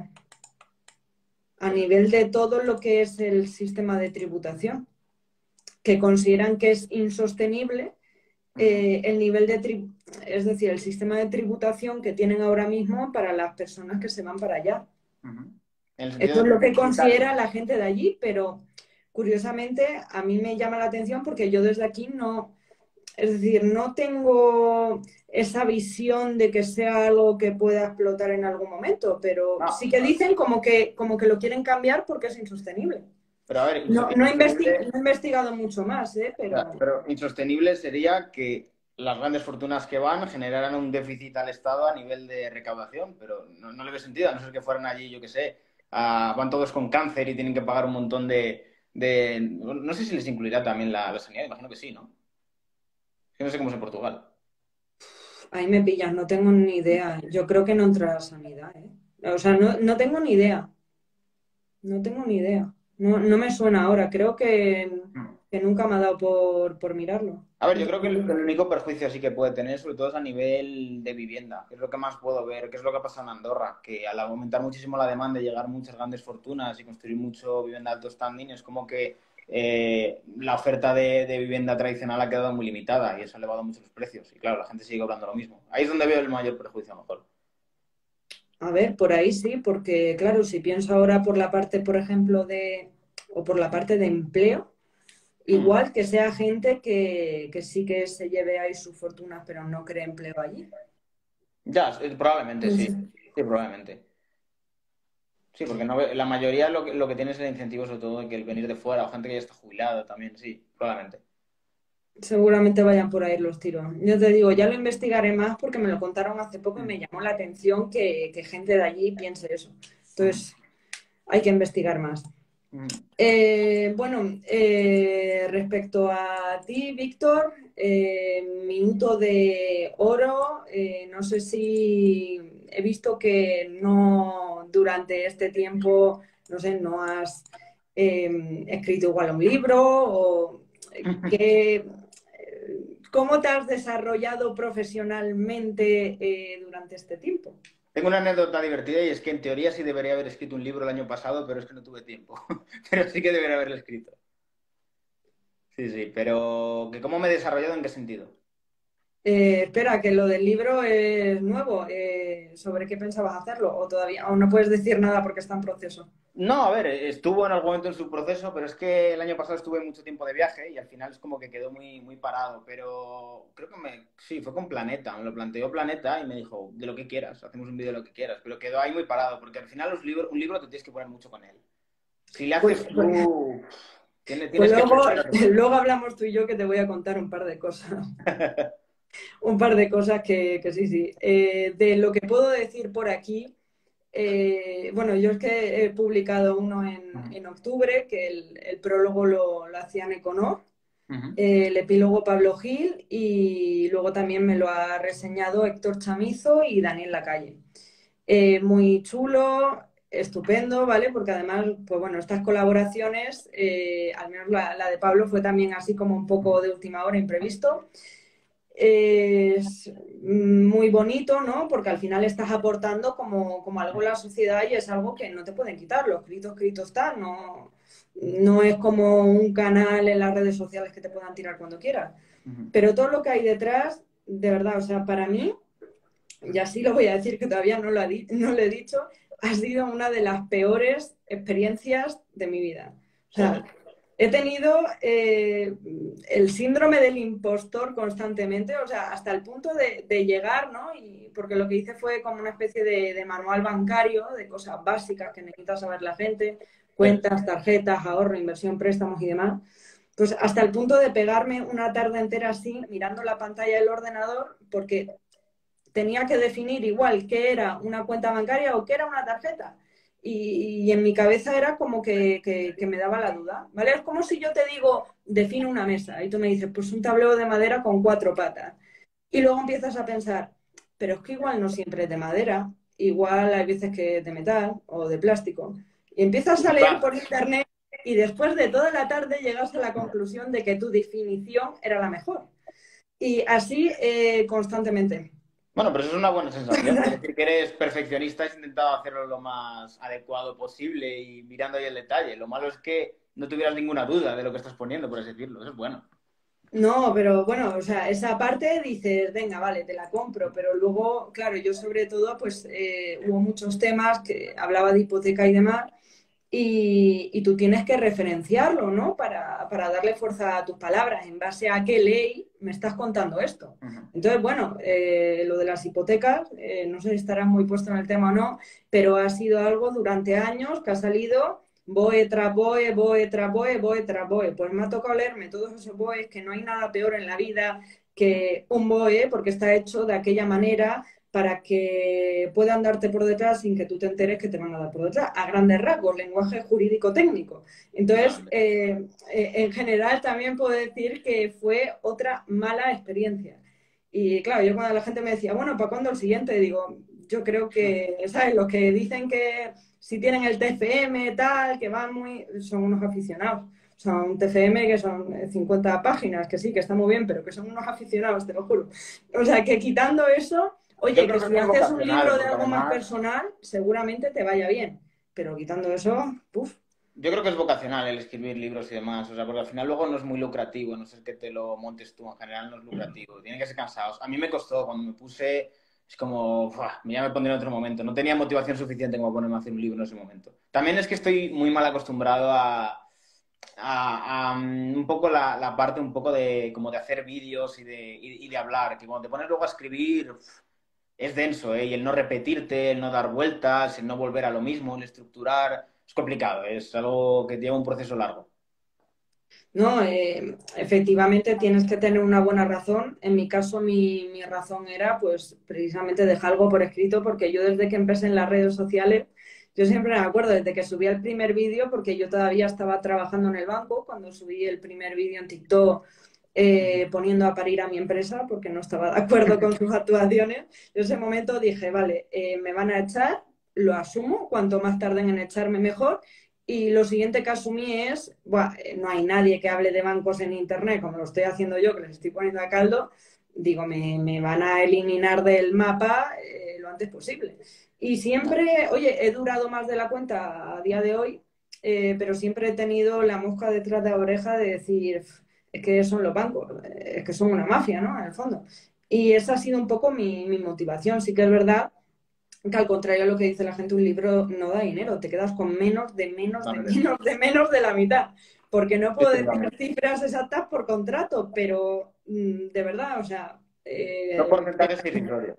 a nivel de todo lo que es el sistema de tributación, que consideran que es insostenible
Ujú,
el nivel es decir, el sistema de tributación que tienen ahora mismo para las personas que se van para allá.
ujú. En el sentido
Esto
de
es
que
lo
es
que
deficitario.
considera la gente de allí, pero curiosamente a mí me llama la atención porque yo desde aquí no, es decir, no tengo esa visión de que sea algo que pueda explotar en algún momento, pero
No,
sí que dicen como que lo quieren cambiar porque es insostenible.
pero a ver,
No,
insostenible.
no he investigado mucho más,
Ya,
pero
pero insostenible sería que las grandes fortunas que van generaran un déficit al Estado a nivel de recaudación, pero no le ve sentido, a no ser que fueran allí, yo qué sé, van todos con cáncer y tienen que pagar un montón no sé si les incluirá también la sanidad, imagino que sí, ¿no? Es que no sé cómo es en Portugal.
ahí me pillas, no tengo ni idea. Yo creo que no entra a sanidad, ¿eh? O sea, no tengo ni idea. No tengo ni idea. No me suena ahora. Creo que nunca me ha dado por mirarlo.
A ver, yo creo que el único perjuicio sí que puede tener, sobre todo, es a nivel de vivienda, que es lo que más puedo ver, que es lo que ha pasado en Andorra, que al aumentar muchísimo la demanda y llegar muchas grandes fortunas y construir mucho vivienda de alto standing, es como que la oferta de vivienda tradicional ha quedado muy limitada y eso ha elevado mucho los precios. Y claro, la gente sigue cobrando lo mismo. Ahí es donde veo el mayor perjuicio, a lo mejor.
A ver, por ahí sí, porque claro, si pienso ahora por la parte, por ejemplo, o por la parte de empleo,
Mm.
igual que sea gente que sí que se lleve ahí sus fortunas, pero no cree empleo allí.
Ya, probablemente
No
sí.
sé.
Sí, probablemente. Sí, porque la mayoría lo que tiene es el incentivo, sobre todo, de que el venir de fuera o gente que ya está jubilada también, sí, probablemente.
Seguramente vayan por ahí los tiros. Yo te digo, ya lo investigaré más porque me lo contaron hace poco y me llamó la atención que gente de allí piense eso.
Mm.
Entonces, hay que investigar más.
Mm.
Bueno, respecto a ti, Víctor, minuto de oro. No sé si he visto que no durante este tiempo, no sé, no has escrito igual un libro o que, ¿cómo te has desarrollado profesionalmente durante este tiempo?
Tengo una anécdota divertida y es que en teoría sí debería haber escrito un libro el año pasado, pero es que no tuve tiempo. Pero sí que debería haberlo escrito. Sí, sí, pero ¿que cómo me he desarrollado en qué sentido?
Espera, que lo del libro es nuevo. ¿Sobre qué pensabas hacerlo? O todavía, o no puedes decir nada porque está en proceso.
No, a ver, estuvo en algún momento en su proceso, pero es que el año pasado estuve mucho tiempo de viaje y al final es como que quedó muy parado. Pero creo que sí, fue con Planeta, me lo planteó Planeta y me dijo, de lo que quieras, hacemos un vídeo de lo que quieras, pero quedó ahí muy parado, porque al final un libro te tienes que poner mucho con él. Si le
Pues,
haces
pues,
tú,
pues
tienes que
luego,
pensar y no se puede.
luego hablamos tú y yo que te voy a contar un par de cosas. Un par de cosas que sí, sí. De lo que puedo decir por aquí, bueno, yo es que he publicado uno en octubre, que el prólogo lo hacía Econor,
Ujú.
el epílogo Pablo Gil y luego también me lo ha reseñado Héctor Chamizo y Daniel Lacalle. Muy chulo, estupendo, ¿vale? Porque además, pues bueno, estas colaboraciones, al menos la de Pablo fue también así como un poco de última hora imprevisto. Es muy bonito, ¿no? Porque al final estás aportando como algo a la sociedad y es algo que no te pueden quitar. Lo escrito está, no es como un canal en las redes sociales que te puedan tirar cuando quieras.
Ujú.
Pero todo lo que hay detrás, de verdad, o sea, para mí, y así lo voy a decir que todavía no lo he dicho, ha sido una de las peores experiencias de mi vida. O sea,
Joder.
he tenido el síndrome del impostor constantemente, o sea, hasta el punto de llegar, ¿no? Y porque lo que hice fue como una especie de manual bancario, de cosas básicas que necesita saber la gente,
Sí.
cuentas, tarjetas, ahorro, inversión, préstamos y demás. Pues hasta el punto de pegarme una tarde entera así, mirando la pantalla del ordenador, porque tenía que definir igual qué era una cuenta bancaria o qué era una tarjeta. Y en mi cabeza era como que me daba la duda, ¿vale? Es como si yo te digo, define una mesa, y tú me dices, pues un tablero de madera con 4 patas. Y luego empiezas a pensar, pero es que igual no siempre es de madera, igual hay veces que es de metal o de plástico. Y empiezas a leer por internet y después de toda la tarde llegas a la conclusión de que tu definición era la mejor. Y así constantemente.
Bueno, pero eso es una buena sensación. Es decir, que eres perfeccionista y has intentado hacerlo lo más adecuado posible y mirando ahí el detalle. Lo malo es que no tuvieras ninguna duda de lo que estás poniendo, por así decirlo. Eso es bueno.
No, pero bueno, o sea, esa parte dices, venga, vale, te la compro, pero luego, claro, yo sobre todo, pues hubo muchos temas que hablaba de hipoteca y demás, y tú tienes que referenciarlo, ¿no? Para darle fuerza a tus palabras, en base a qué ley me estás contando esto.
Ujú.
Entonces, bueno, lo de las hipotecas, no sé si estarás muy puesto en el tema o no, pero ha sido algo durante años que ha salido BOE tras BOE, BOE tras BOE, BOE tras BOE. Pues me ha tocado leerme todos esos BOEs, que no hay nada peor en la vida que un BOE, porque está hecho de aquella manera para que puedan darte por detrás sin que tú te enteres que te van a dar por detrás, a grandes rasgos, lenguaje jurídico técnico. Entonces,
Vale.
en general también puedo decir que fue otra mala experiencia. Y claro, yo cuando la gente me decía, bueno, ¿para cuándo el siguiente? Digo, yo creo que, ¿sabes? Los que dicen que si tienen el TFM, tal, que van muy, son unos aficionados. O sea, un TFM que son 50 páginas, que sí, que está muy bien, pero que son unos aficionados, te lo juro. O sea, que quitando eso,
Yo
oye,
creo
que
que
si
eso es
haces un
vocacional,
libro de
porque
algo más
además
personal, seguramente te vaya bien. Pero quitando eso, puf.
yo creo que es vocacional el escribir libros y demás, o sea, porque al final luego no es muy lucrativo, no sé que te lo montes tú, en general no es lucrativo, tiene que ser cansados. A mí me costó, cuando me puse, es como, "Buah, ya me pondré en otro momento", no tenía motivación suficiente como para ponerme a hacer un libro en ese momento. También es que estoy muy mal acostumbrado a un poco la parte un poco de como de hacer vídeos y de hablar, que cuando te pones luego a escribir es denso, ¿eh? Y el no repetirte, el no dar vueltas, el no volver a lo mismo, el estructurar, es complicado, es algo que lleva un proceso largo.
No, efectivamente tienes que tener una buena razón. En mi caso, mi razón era, pues, precisamente dejar algo por escrito, porque yo desde que empecé en las redes sociales, yo siempre me acuerdo, desde que subí el primer vídeo, porque yo todavía estaba trabajando en el banco, cuando subí el primer vídeo en TikTok poniendo a parir a mi empresa, porque no estaba de acuerdo con sus actuaciones, en ese momento dije, vale, me van a echar, lo asumo, cuanto más tarden en echarme mejor. Y lo siguiente que asumí es, buah, no hay nadie que hable de bancos en Internet como lo estoy haciendo yo, que les estoy poniendo a caldo. Digo, me van a eliminar del mapa lo antes posible. Y siempre, oye, he durado más de la cuenta a día de hoy, pero siempre he tenido la mosca detrás de la oreja de decir, es que son los bancos, es que son una mafia, ¿no? En el fondo. Y esa ha sido un poco mi motivación. Sí que es verdad que al contrario a lo que dice la gente, un libro no da dinero, te quedas con menos de menos de
Totalmente.
menos de menos de la mitad. Porque no
Sí,
puedo
sí,
decir
totalmente.
cifras exactas por contrato, pero de verdad, o sea,
Son porcentajes irrisorios.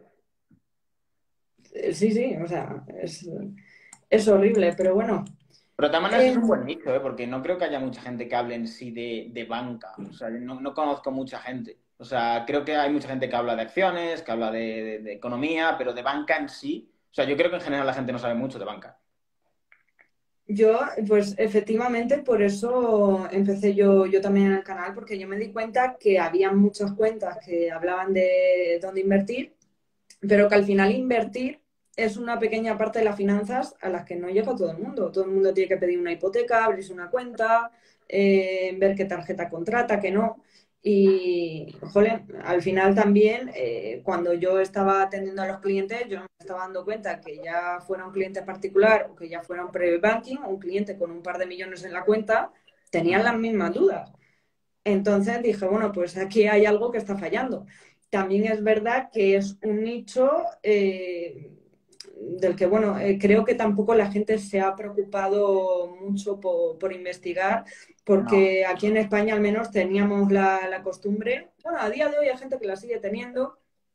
sí, sí, o sea, es horrible, pero bueno.
Pero de todas maneras
Eh,
es un buen nicho, ¿eh? Porque no creo que haya mucha gente que hable en sí de banca. O sea, no conozco mucha gente. O sea, creo que hay mucha gente que habla de acciones, que habla de economía, pero de banca en sí. O sea, yo creo que en general la gente no sabe mucho de banca.
Yo, pues efectivamente, por eso empecé yo también en el canal, porque yo me di cuenta que había muchas cuentas que hablaban de dónde invertir, pero que al final invertir es una pequeña parte de las finanzas a las que no llega todo el mundo. Todo el mundo tiene que pedir una hipoteca, abrirse una cuenta, ver qué tarjeta contrata, qué no. Y, jole, al final también, cuando yo estaba atendiendo a los clientes, yo me estaba dando cuenta que ya fuera un cliente particular o que ya fuera un private banking o un cliente con un par de millones en la cuenta, tenían las mismas dudas. Entonces dije, bueno, pues aquí hay algo que está fallando. También es verdad que es un nicho del que, bueno, creo que tampoco la gente se ha preocupado mucho por investigar,
No.
porque aquí en España al menos teníamos la costumbre, bueno, a día de hoy hay gente que la sigue teniendo,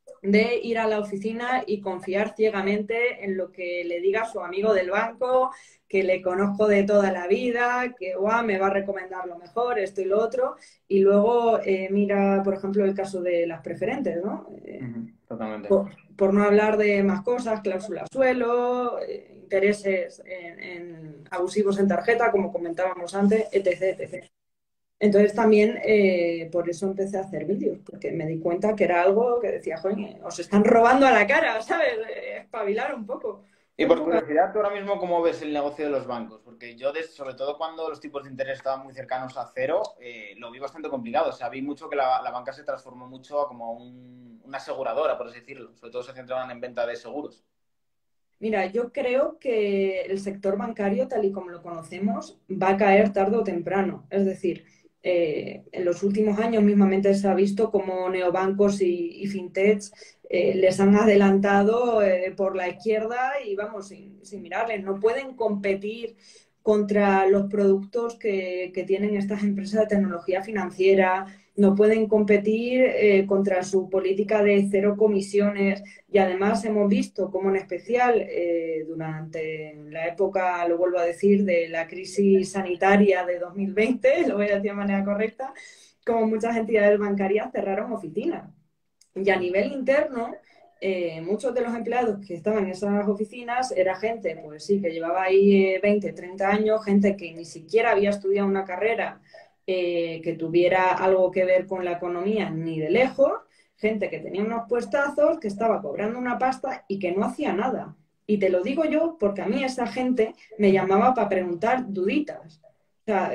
de ir a la oficina y confiar ciegamente en lo que le diga su amigo del banco, que le conozco de toda la vida, que me va a recomendar lo mejor, esto y lo otro, y luego mira, por ejemplo, el caso de las preferentes, ¿no?
Totalmente.
Por no hablar de más cosas, cláusula suelo, intereses abusivos en tarjeta, como comentábamos antes, etc, etc. Entonces también por eso empecé a hacer vídeos, porque me di cuenta que era algo que decía, joder, os están robando a la cara, ¿sabes? Espabilar un poco.
Y por curiosidad, ¿tú ahora mismo cómo ves el negocio de los bancos? Porque yo, sobre todo cuando los tipos de interés estaban muy cercanos a cero, lo vi bastante complicado. O sea, vi mucho que la banca se transformó mucho a como una aseguradora, por así decirlo. Sobre todo se centraban en venta de seguros.
Mira, yo creo que el sector bancario, tal y como lo conocemos, va a caer tarde o temprano. Es decir, en los últimos años mismamente se ha visto como neobancos y fintechs les han adelantado por la izquierda y vamos, sin mirarles. No pueden competir contra los productos que tienen estas empresas de tecnología financiera, no pueden competir contra su política de cero comisiones y además hemos visto como en especial durante la época, lo vuelvo a decir, de la crisis sanitaria de 2020, lo voy a decir de manera correcta, como muchas entidades bancarias cerraron oficinas. Y a nivel interno, muchos de los empleados que estaban en esas oficinas era gente, pues sí, que llevaba ahí 20, 30 años, gente que ni siquiera había estudiado una carrera que tuviera algo que ver con la economía ni de lejos, gente que tenía unos puestazos, que estaba cobrando una pasta y que no hacía nada. Y te lo digo yo porque a mí esa gente me llamaba para preguntar duditas. O sea,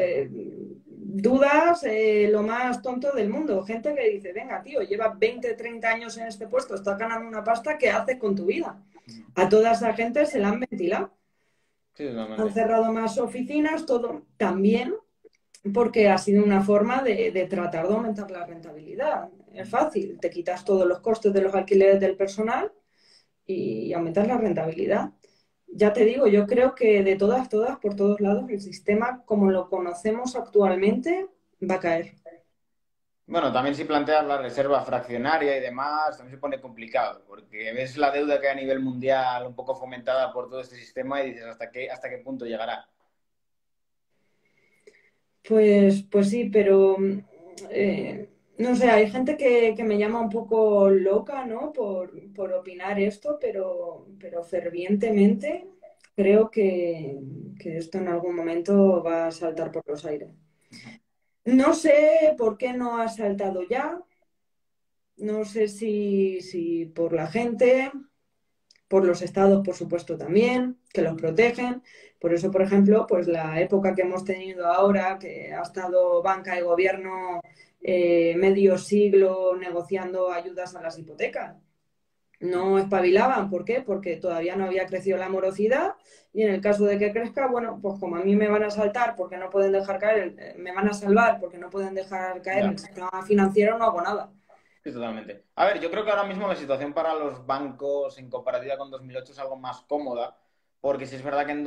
dudas lo más tonto del mundo. Gente que dice, venga, tío, llevas 20, 30 años en este puesto, estás ganando una pasta, ¿qué haces con tu vida? A toda esa gente se la han ventilado.
Sí,
Han
totalmente.
cerrado más oficinas, todo también porque ha sido una forma de tratar de aumentar la rentabilidad. Es fácil, te quitas todos los costes de los alquileres del personal y aumentas la rentabilidad. Ya te digo, yo creo que de todas, todas, por todos lados, el sistema como lo conocemos actualmente va a caer.
Bueno, también si planteas la reserva fraccionaria y demás, también se pone complicado, porque ves la deuda que hay a nivel mundial un poco fomentada por todo este sistema y dices, hasta qué punto llegará?
Pues sí, pero no sé, hay gente que me llama un poco loca, ¿no? Por opinar esto, pero fervientemente creo que esto en algún momento va a saltar por los aires. No sé por qué no ha saltado ya, no sé si por la gente, por los estados, por supuesto, también, que los protegen. Por eso, por ejemplo, pues la época que hemos tenido ahora, que ha estado banca y gobierno medio siglo negociando ayudas a las hipotecas. No espabilaban, ¿por qué? Porque todavía no había crecido la morosidad y en el caso de que crezca, bueno, pues como a mí me van a saltar porque no pueden dejar caer, me van a salvar porque no pueden dejar caer
Ya.
el sistema financiero, no hago nada.
Sí, totalmente. A ver, yo creo que ahora mismo la situación para los bancos en comparativa con 2008 es algo más cómoda, porque sí es verdad que en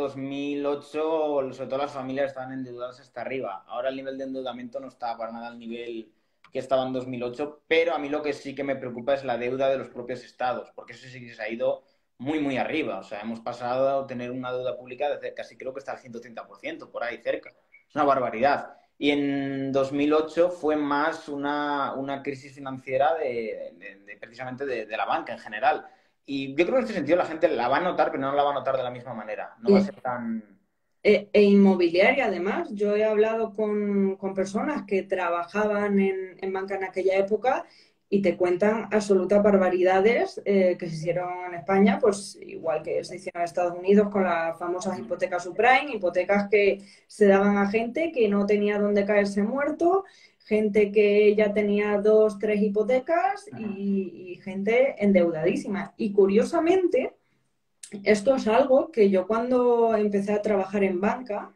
2008, sobre todo las familias estaban endeudadas hasta arriba. Ahora el nivel de endeudamiento no está para nada al nivel que estaba en 2008, pero a mí lo que sí que me preocupa es la deuda de los propios estados, porque eso sí que se ha ido muy, muy arriba. O sea, hemos pasado a tener una deuda pública de casi creo que está al 130%, por ahí cerca. Es una barbaridad. Y en 2008 fue más una crisis financiera precisamente de la banca en general. Y yo creo que en este sentido la gente la va a notar, pero no la va a notar de la misma manera. No va a ser tan...
Inmobiliaria, además. Yo he hablado con personas que trabajaban en banca en aquella época y te cuentan absolutas barbaridades que se hicieron en España, pues igual que se hicieron en Estados Unidos con las famosas hipotecas subprime, hipotecas que se daban a gente que no tenía dónde caerse muerto, gente que ya tenía dos, tres hipotecas y gente endeudadísima. Y curiosamente esto es algo que yo cuando empecé a trabajar en banca,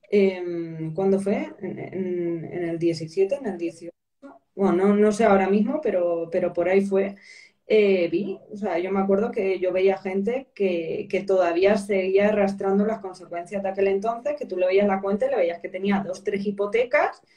¿cuándo fue? En el 17, en el 18. Bueno, no sé ahora mismo, pero por ahí fue. Vi, o sea, yo me acuerdo que yo veía gente que todavía seguía arrastrando las consecuencias de aquel entonces, que tú le veías la cuenta y le veías que tenía dos, tres hipotecas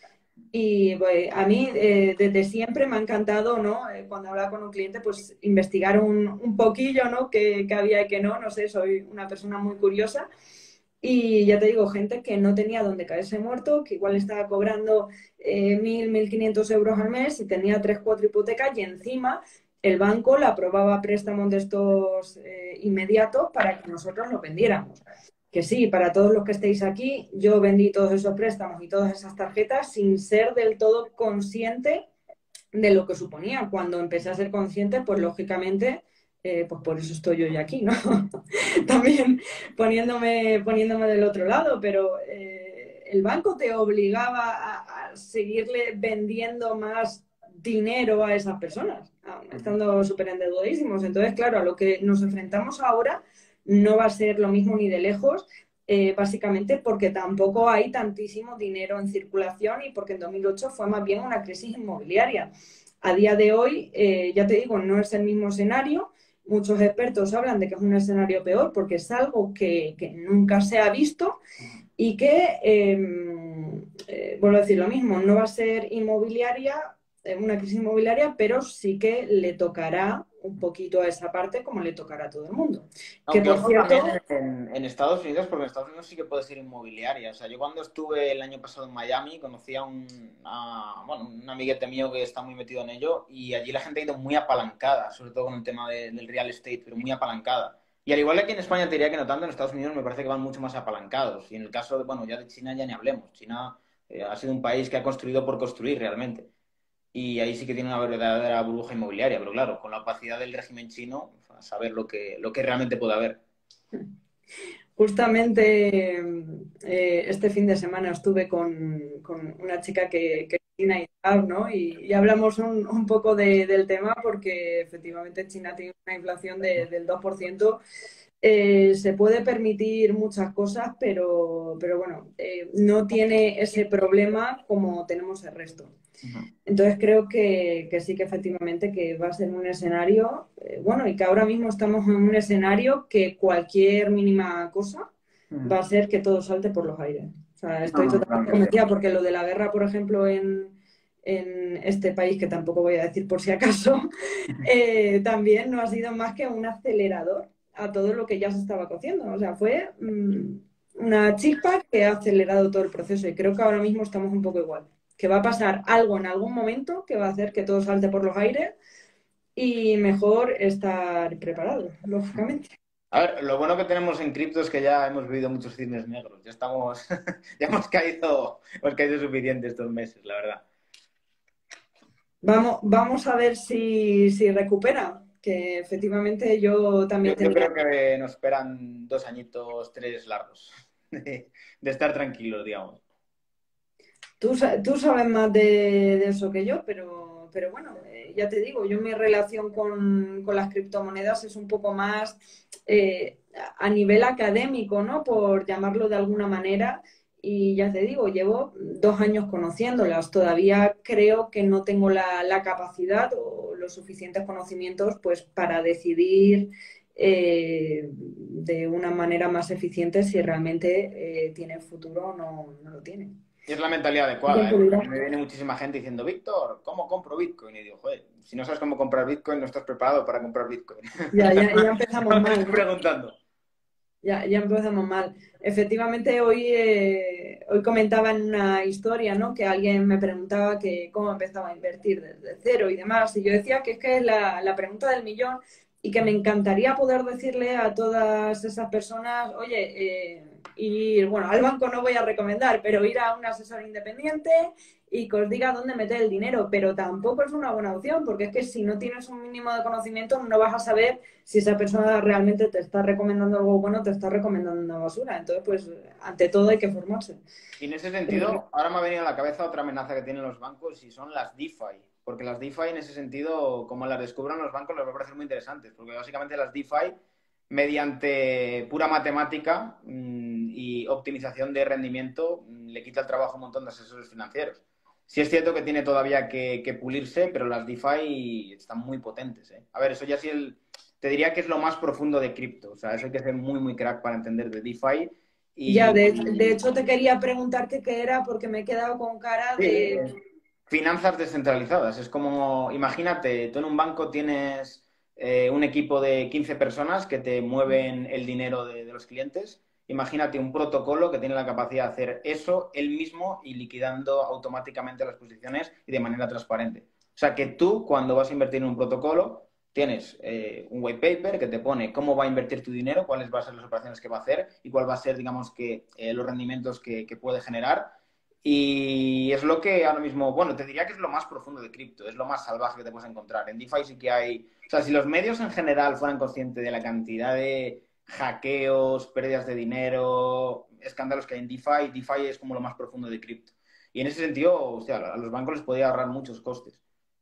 Y pues, a mí desde siempre me ha encantado, ¿no? Cuando hablaba con un cliente, pues investigar un poquillo, ¿no? Que había y que no sé, soy una persona muy curiosa. Y ya te digo, gente que no tenía dónde caerse muerto, que igual estaba cobrando 1.000, 1.500 euros al mes y tenía 3, 4 hipotecas y encima el banco le aprobaba préstamos de estos inmediatos para que nosotros los vendiéramos. Que sí, para todos los que estéis aquí, yo vendí todos esos préstamos y todas esas tarjetas sin ser del todo consciente de lo que suponía. Cuando empecé a ser consciente, pues lógicamente, pues por eso estoy yo ya aquí, ¿no? También poniéndome del otro lado, pero el banco te obligaba a seguirle vendiendo más dinero a esas personas, estando súper endeudadísimos. Entonces, claro, a lo que nos enfrentamos ahora no va a ser lo mismo ni de lejos, básicamente porque tampoco hay tantísimo dinero en circulación y porque en 2008 fue más bien una crisis inmobiliaria. A día de hoy, ya te digo, no es el mismo escenario. Muchos expertos hablan de que es un escenario peor porque es algo que nunca se ha visto y que, vuelvo a decir lo mismo, no va a ser inmobiliaria, una crisis inmobiliaria, pero sí que le tocará un poquito a esa parte como le tocará a todo el mundo. Que
Aunque
por
ojo también
cierto,
en Estados Unidos, porque en Estados Unidos sí que puede ser inmobiliaria. O sea, yo cuando estuve el año pasado en Miami conocí bueno, un amiguete mío que está muy metido en ello y allí la gente ha ido muy apalancada, sobre todo con el tema del real estate, pero muy apalancada. Y al igual que aquí en España te diría que no tanto, en Estados Unidos me parece que van mucho más apalancados. Y en el caso de, bueno, ya de China ya ni hablemos. China ha sido un país que ha construido por construir realmente. Y ahí sí que tiene una verdadera burbuja inmobiliaria, pero claro, con la opacidad del régimen chino, a saber lo que realmente puede haber.
justamente este fin de semana estuve con una chica que es china y tal, ¿no? Y hablamos un poco del tema porque efectivamente China tiene una inflación del 2%. Se puede permitir muchas cosas, pero bueno, no tiene ese problema como tenemos el resto.
Ujú.
Entonces creo que sí que efectivamente que va a ser un escenario, bueno, y que ahora mismo estamos en un escenario que cualquier mínima cosa va a
Ujú.
ser que todo salte por los aires. O sea,
No,
estoy
no,
totalmente
totalmente.
convencida porque lo de la guerra, por ejemplo, en este país, que tampoco voy a decir por si acaso, también no ha sido más que un acelerador a todo lo que ya se estaba cociendo. O sea, fue una chispa que ha acelerado todo el proceso y creo que ahora mismo estamos un poco igual. Que va a pasar algo en algún momento que va a hacer que todo salte por los aires y mejor estar preparado, lógicamente.
A ver, lo bueno que tenemos en cripto es que ya hemos vivido muchos cines negros. Ya estamos, ya hemos caído suficiente estos meses, la verdad.
Vamos a ver si recupera, que efectivamente yo también
Yo
tenía.
creo que nos esperan 2 añitos, 3 largos de estar tranquilos, digamos.
Tú sabes más de eso que yo, pero bueno, ya te digo, yo mi relación con las criptomonedas es un poco más a nivel académico, ¿no? Por llamarlo de alguna manera. Y ya te digo, llevo 2 años conociéndolas. Todavía creo que no tengo la capacidad o los suficientes conocimientos pues para decidir de una manera más eficiente si realmente tiene futuro o no lo tiene.
Y es la mentalidad
¿Quién
adecuada, ¿eh?
te
Porque a
dirá?
mí me viene muchísima gente diciendo, Víctor, ¿cómo compro Bitcoin? Y digo, joder, si no sabes cómo comprar Bitcoin, no estás preparado para comprar Bitcoin.
Ya empezamos
No me
mal,
estés
¿no?
preguntando.
Ya empezamos mal. Efectivamente, hoy comentaba en una historia, ¿no? Que alguien me preguntaba que cómo empezaba a invertir desde cero y demás. Y yo decía que es la pregunta del millón y que me encantaría poder decirle a todas esas personas, oye, ir, bueno, al banco no voy a recomendar, pero ir a un asesor independiente y que os diga dónde meter el dinero. Pero tampoco es una buena opción, porque es que si no tienes un mínimo de conocimiento, no vas a saber si esa persona realmente te está recomendando algo bueno, te está recomendando una basura. Entonces, pues, ante todo hay que formarse.
Y en ese sentido, ahora me ha venido a la cabeza otra amenaza que tienen los bancos y son las DeFi. Porque las DeFi en ese sentido, como las descubran los bancos, les va a parecer muy interesantes. Porque básicamente las DeFi, mediante pura matemática y optimización de rendimiento, le quita el trabajo a un montón de asesores financieros. Sí es cierto que tiene todavía que pulirse, pero las DeFi están muy potentes, ¿eh? A ver, eso ya sí te diría que es lo más profundo de cripto. O sea, eso hay que ser muy, muy crack para entender de DeFi
Ya, de hecho te quería preguntar qué era porque me he quedado con cara
Sí,
de...
finanzas descentralizadas. Es como, imagínate, tú en un banco tienes un equipo de 15 personas que te mueven el dinero de los clientes. Imagínate un protocolo que tiene la capacidad de hacer eso él mismo y liquidando automáticamente las posiciones y de manera transparente. O sea que tú, cuando vas a invertir en un protocolo, tienes un white paper que te pone cómo va a invertir tu dinero, cuáles van a ser las operaciones que va a hacer y cuál va a ser, digamos, que los rendimientos que puede generar. Y es lo que ahora mismo, bueno, te diría que es lo más profundo de cripto, es lo más salvaje que te puedes encontrar. En DeFi sí que hay, o sea, si los medios en general fueran conscientes de la cantidad de hackeos, pérdidas de dinero, escándalos que hay en DeFi, DeFi es como lo más profundo de cripto. Y en ese sentido, o sea, a los bancos les podría ahorrar muchos costes.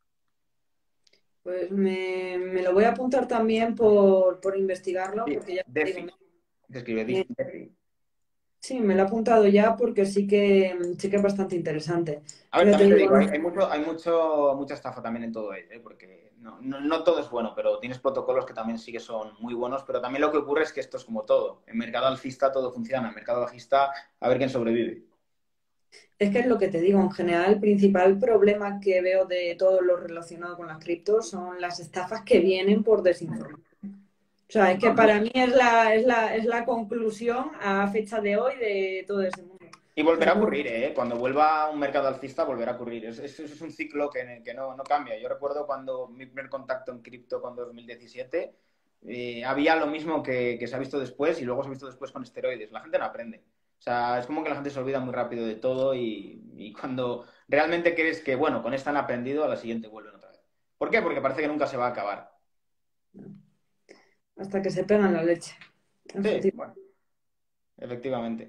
Pues me lo voy a apuntar también por investigarlo,
Sí,
porque ya te digo,
DeFi, se escribe
me-
DeFi.
sí, me lo he apuntado ya porque sí que es bastante interesante.
A ver,
Pero te
también te
digo,
digo, mucha estafa también en todo ello, ¿eh? Porque no todo es bueno, pero tienes protocolos que también sí que son muy buenos, pero también lo que ocurre es que esto es como todo. En mercado alcista todo funciona, en mercado bajista a ver quién sobrevive.
es que es lo que te digo, en general, el principal problema que veo de todo lo relacionado con las criptos son las estafas que vienen por desinformación. O sea, es que para mí es la conclusión a fecha de hoy de todo ese mundo.
Y volverá a ocurrir, ¿eh? Cuando vuelva a un mercado alcista, volverá a ocurrir. Es un ciclo que no cambia. Yo recuerdo cuando mi primer contacto en cripto con 2017, había lo mismo que se ha visto después y luego se ha visto después con esteroides. La gente no aprende. O sea, es como que la gente se olvida muy rápido de todo y cuando realmente crees que, bueno, con esta han aprendido, a la siguiente vuelven otra vez. ¿Por qué? Porque parece que nunca se va a acabar.
Hasta que se pegan la leche.
Sí,
Efectivamente.
bueno, efectivamente.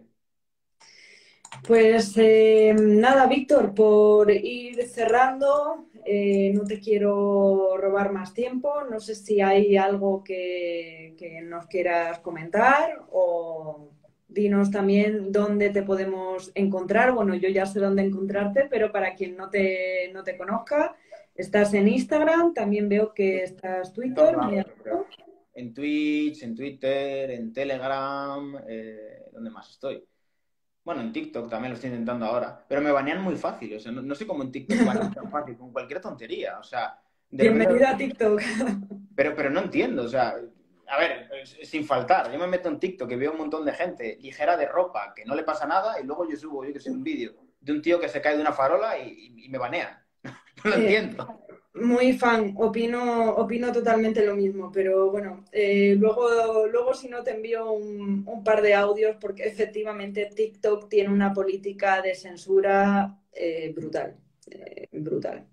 Pues nada, Víctor, por ir cerrando, no te quiero robar más tiempo. No sé si hay algo que nos quieras comentar o dinos también dónde te podemos encontrar. Bueno, yo ya sé dónde encontrarte, pero para quien no te conozca, estás en Instagram, también veo que estás
En todos
Twitter.
lados, yo creo. En Twitch, en Twitter, en Telegram, ¿dónde más estoy? Bueno, en TikTok también lo estoy intentando ahora, pero me banean muy fácil, o sea, no sé cómo en TikTok banean tan fácil, con cualquier tontería, o sea, de repente,
Bienvenida a TikTok.
pero no entiendo, o sea, a ver, sin faltar, yo me meto en TikTok y veo un montón de gente ligera de ropa, que no le pasa nada, y luego yo subo, yo que sé, un vídeo de un tío que se cae de una farola y me banean, no lo
Eh,
entiendo.
Muy fan, opino totalmente lo mismo, pero bueno, luego si no te envío un par de audios porque efectivamente TikTok tiene una política de censura brutal, brutal.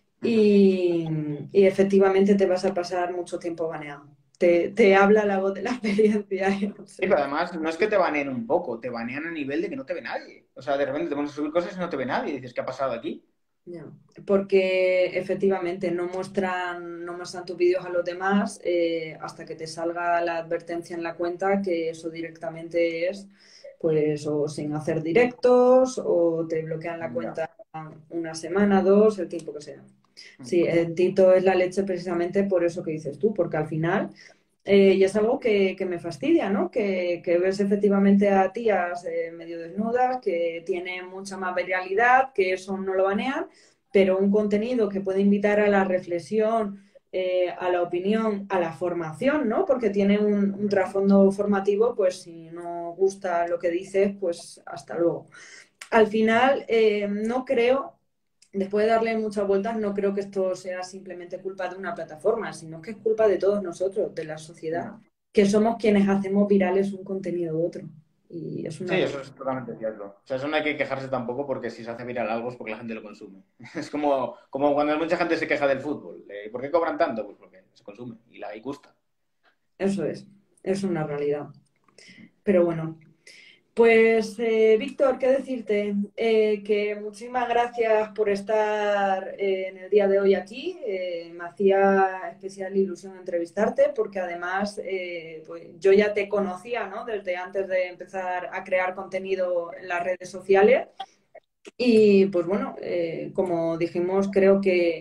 Y, y efectivamente te vas a pasar mucho tiempo baneado. Te habla la voz de la experiencia. O
Sí,
sea.
pero además no es que te baneen un poco, te banean a nivel de que no te ve nadie. O sea, de repente te pones a subir cosas y no te ve nadie y dices, ¿qué ha pasado aquí?
Ya, porque efectivamente no muestran tus vídeos a los demás hasta que te salga la advertencia en la cuenta que eso directamente es, pues, o sin hacer directos, o te bloquean la
Ya.
cuenta una semana, dos, el tiempo que sea. Sí, el Tito es la leche precisamente por eso que dices tú, porque al final, y es algo que me fastidia, ¿no? Que ves efectivamente a tías medio desnudas, que tienen mucha más viralidad, que eso no lo banean, pero un contenido que puede invitar a la reflexión, a la opinión, a la formación, ¿no? Porque tiene un trasfondo formativo, pues si no gusta lo que dices, pues hasta luego. Al final, no creo, después de darle muchas vueltas, no creo que esto sea simplemente culpa de una plataforma, sino que es culpa de todos nosotros, de la sociedad,
Ya.
que somos quienes hacemos virales un contenido u otro. Y es
Sí,
una
eso
realidad.
es totalmente cierto. O sea, eso no hay que quejarse tampoco porque si se hace viral algo es porque la gente lo consume. Es como cuando mucha gente se queja del fútbol. ¿Por qué cobran tanto? Pues porque se consume y gusta.
Eso es una realidad. Pero bueno, pues Víctor, ¿qué decirte? Que muchísimas gracias por estar en el día de hoy aquí. Me hacía especial ilusión entrevistarte porque además pues yo ya te conocía, ¿no? Desde antes de empezar a crear contenido en las redes sociales. Y pues bueno, como dijimos, creo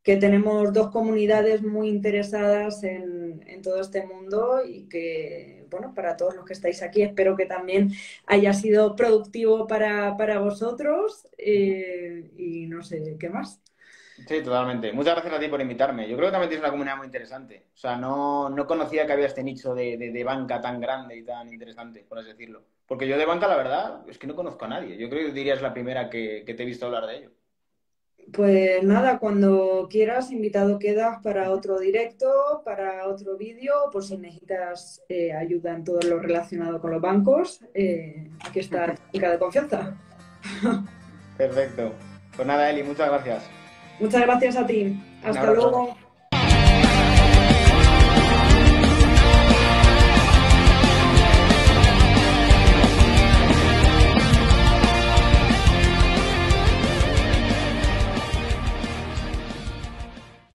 que tenemos dos comunidades muy interesadas en todo este mundo y que, bueno, para todos los que estáis aquí, espero que también haya sido productivo para vosotros y no sé qué más.
Sí, totalmente. Muchas gracias a ti por invitarme. Yo creo que también tienes una comunidad muy interesante. O sea, no conocía que había este nicho de banca tan grande y tan interesante, por así decirlo. Porque yo de banca, la verdad, es que no conozco a nadie. Yo creo que dirías la primera que te he visto hablar de ello.
Pues nada, cuando quieras, invitado quedas para otro directo, para otro vídeo, por si necesitas ayuda en todo lo relacionado con los bancos. Aquí está la chica de confianza.
Perfecto. Pues nada, Eli, muchas gracias.
Muchas gracias a ti.
Un
Hasta
abrazo.
luego.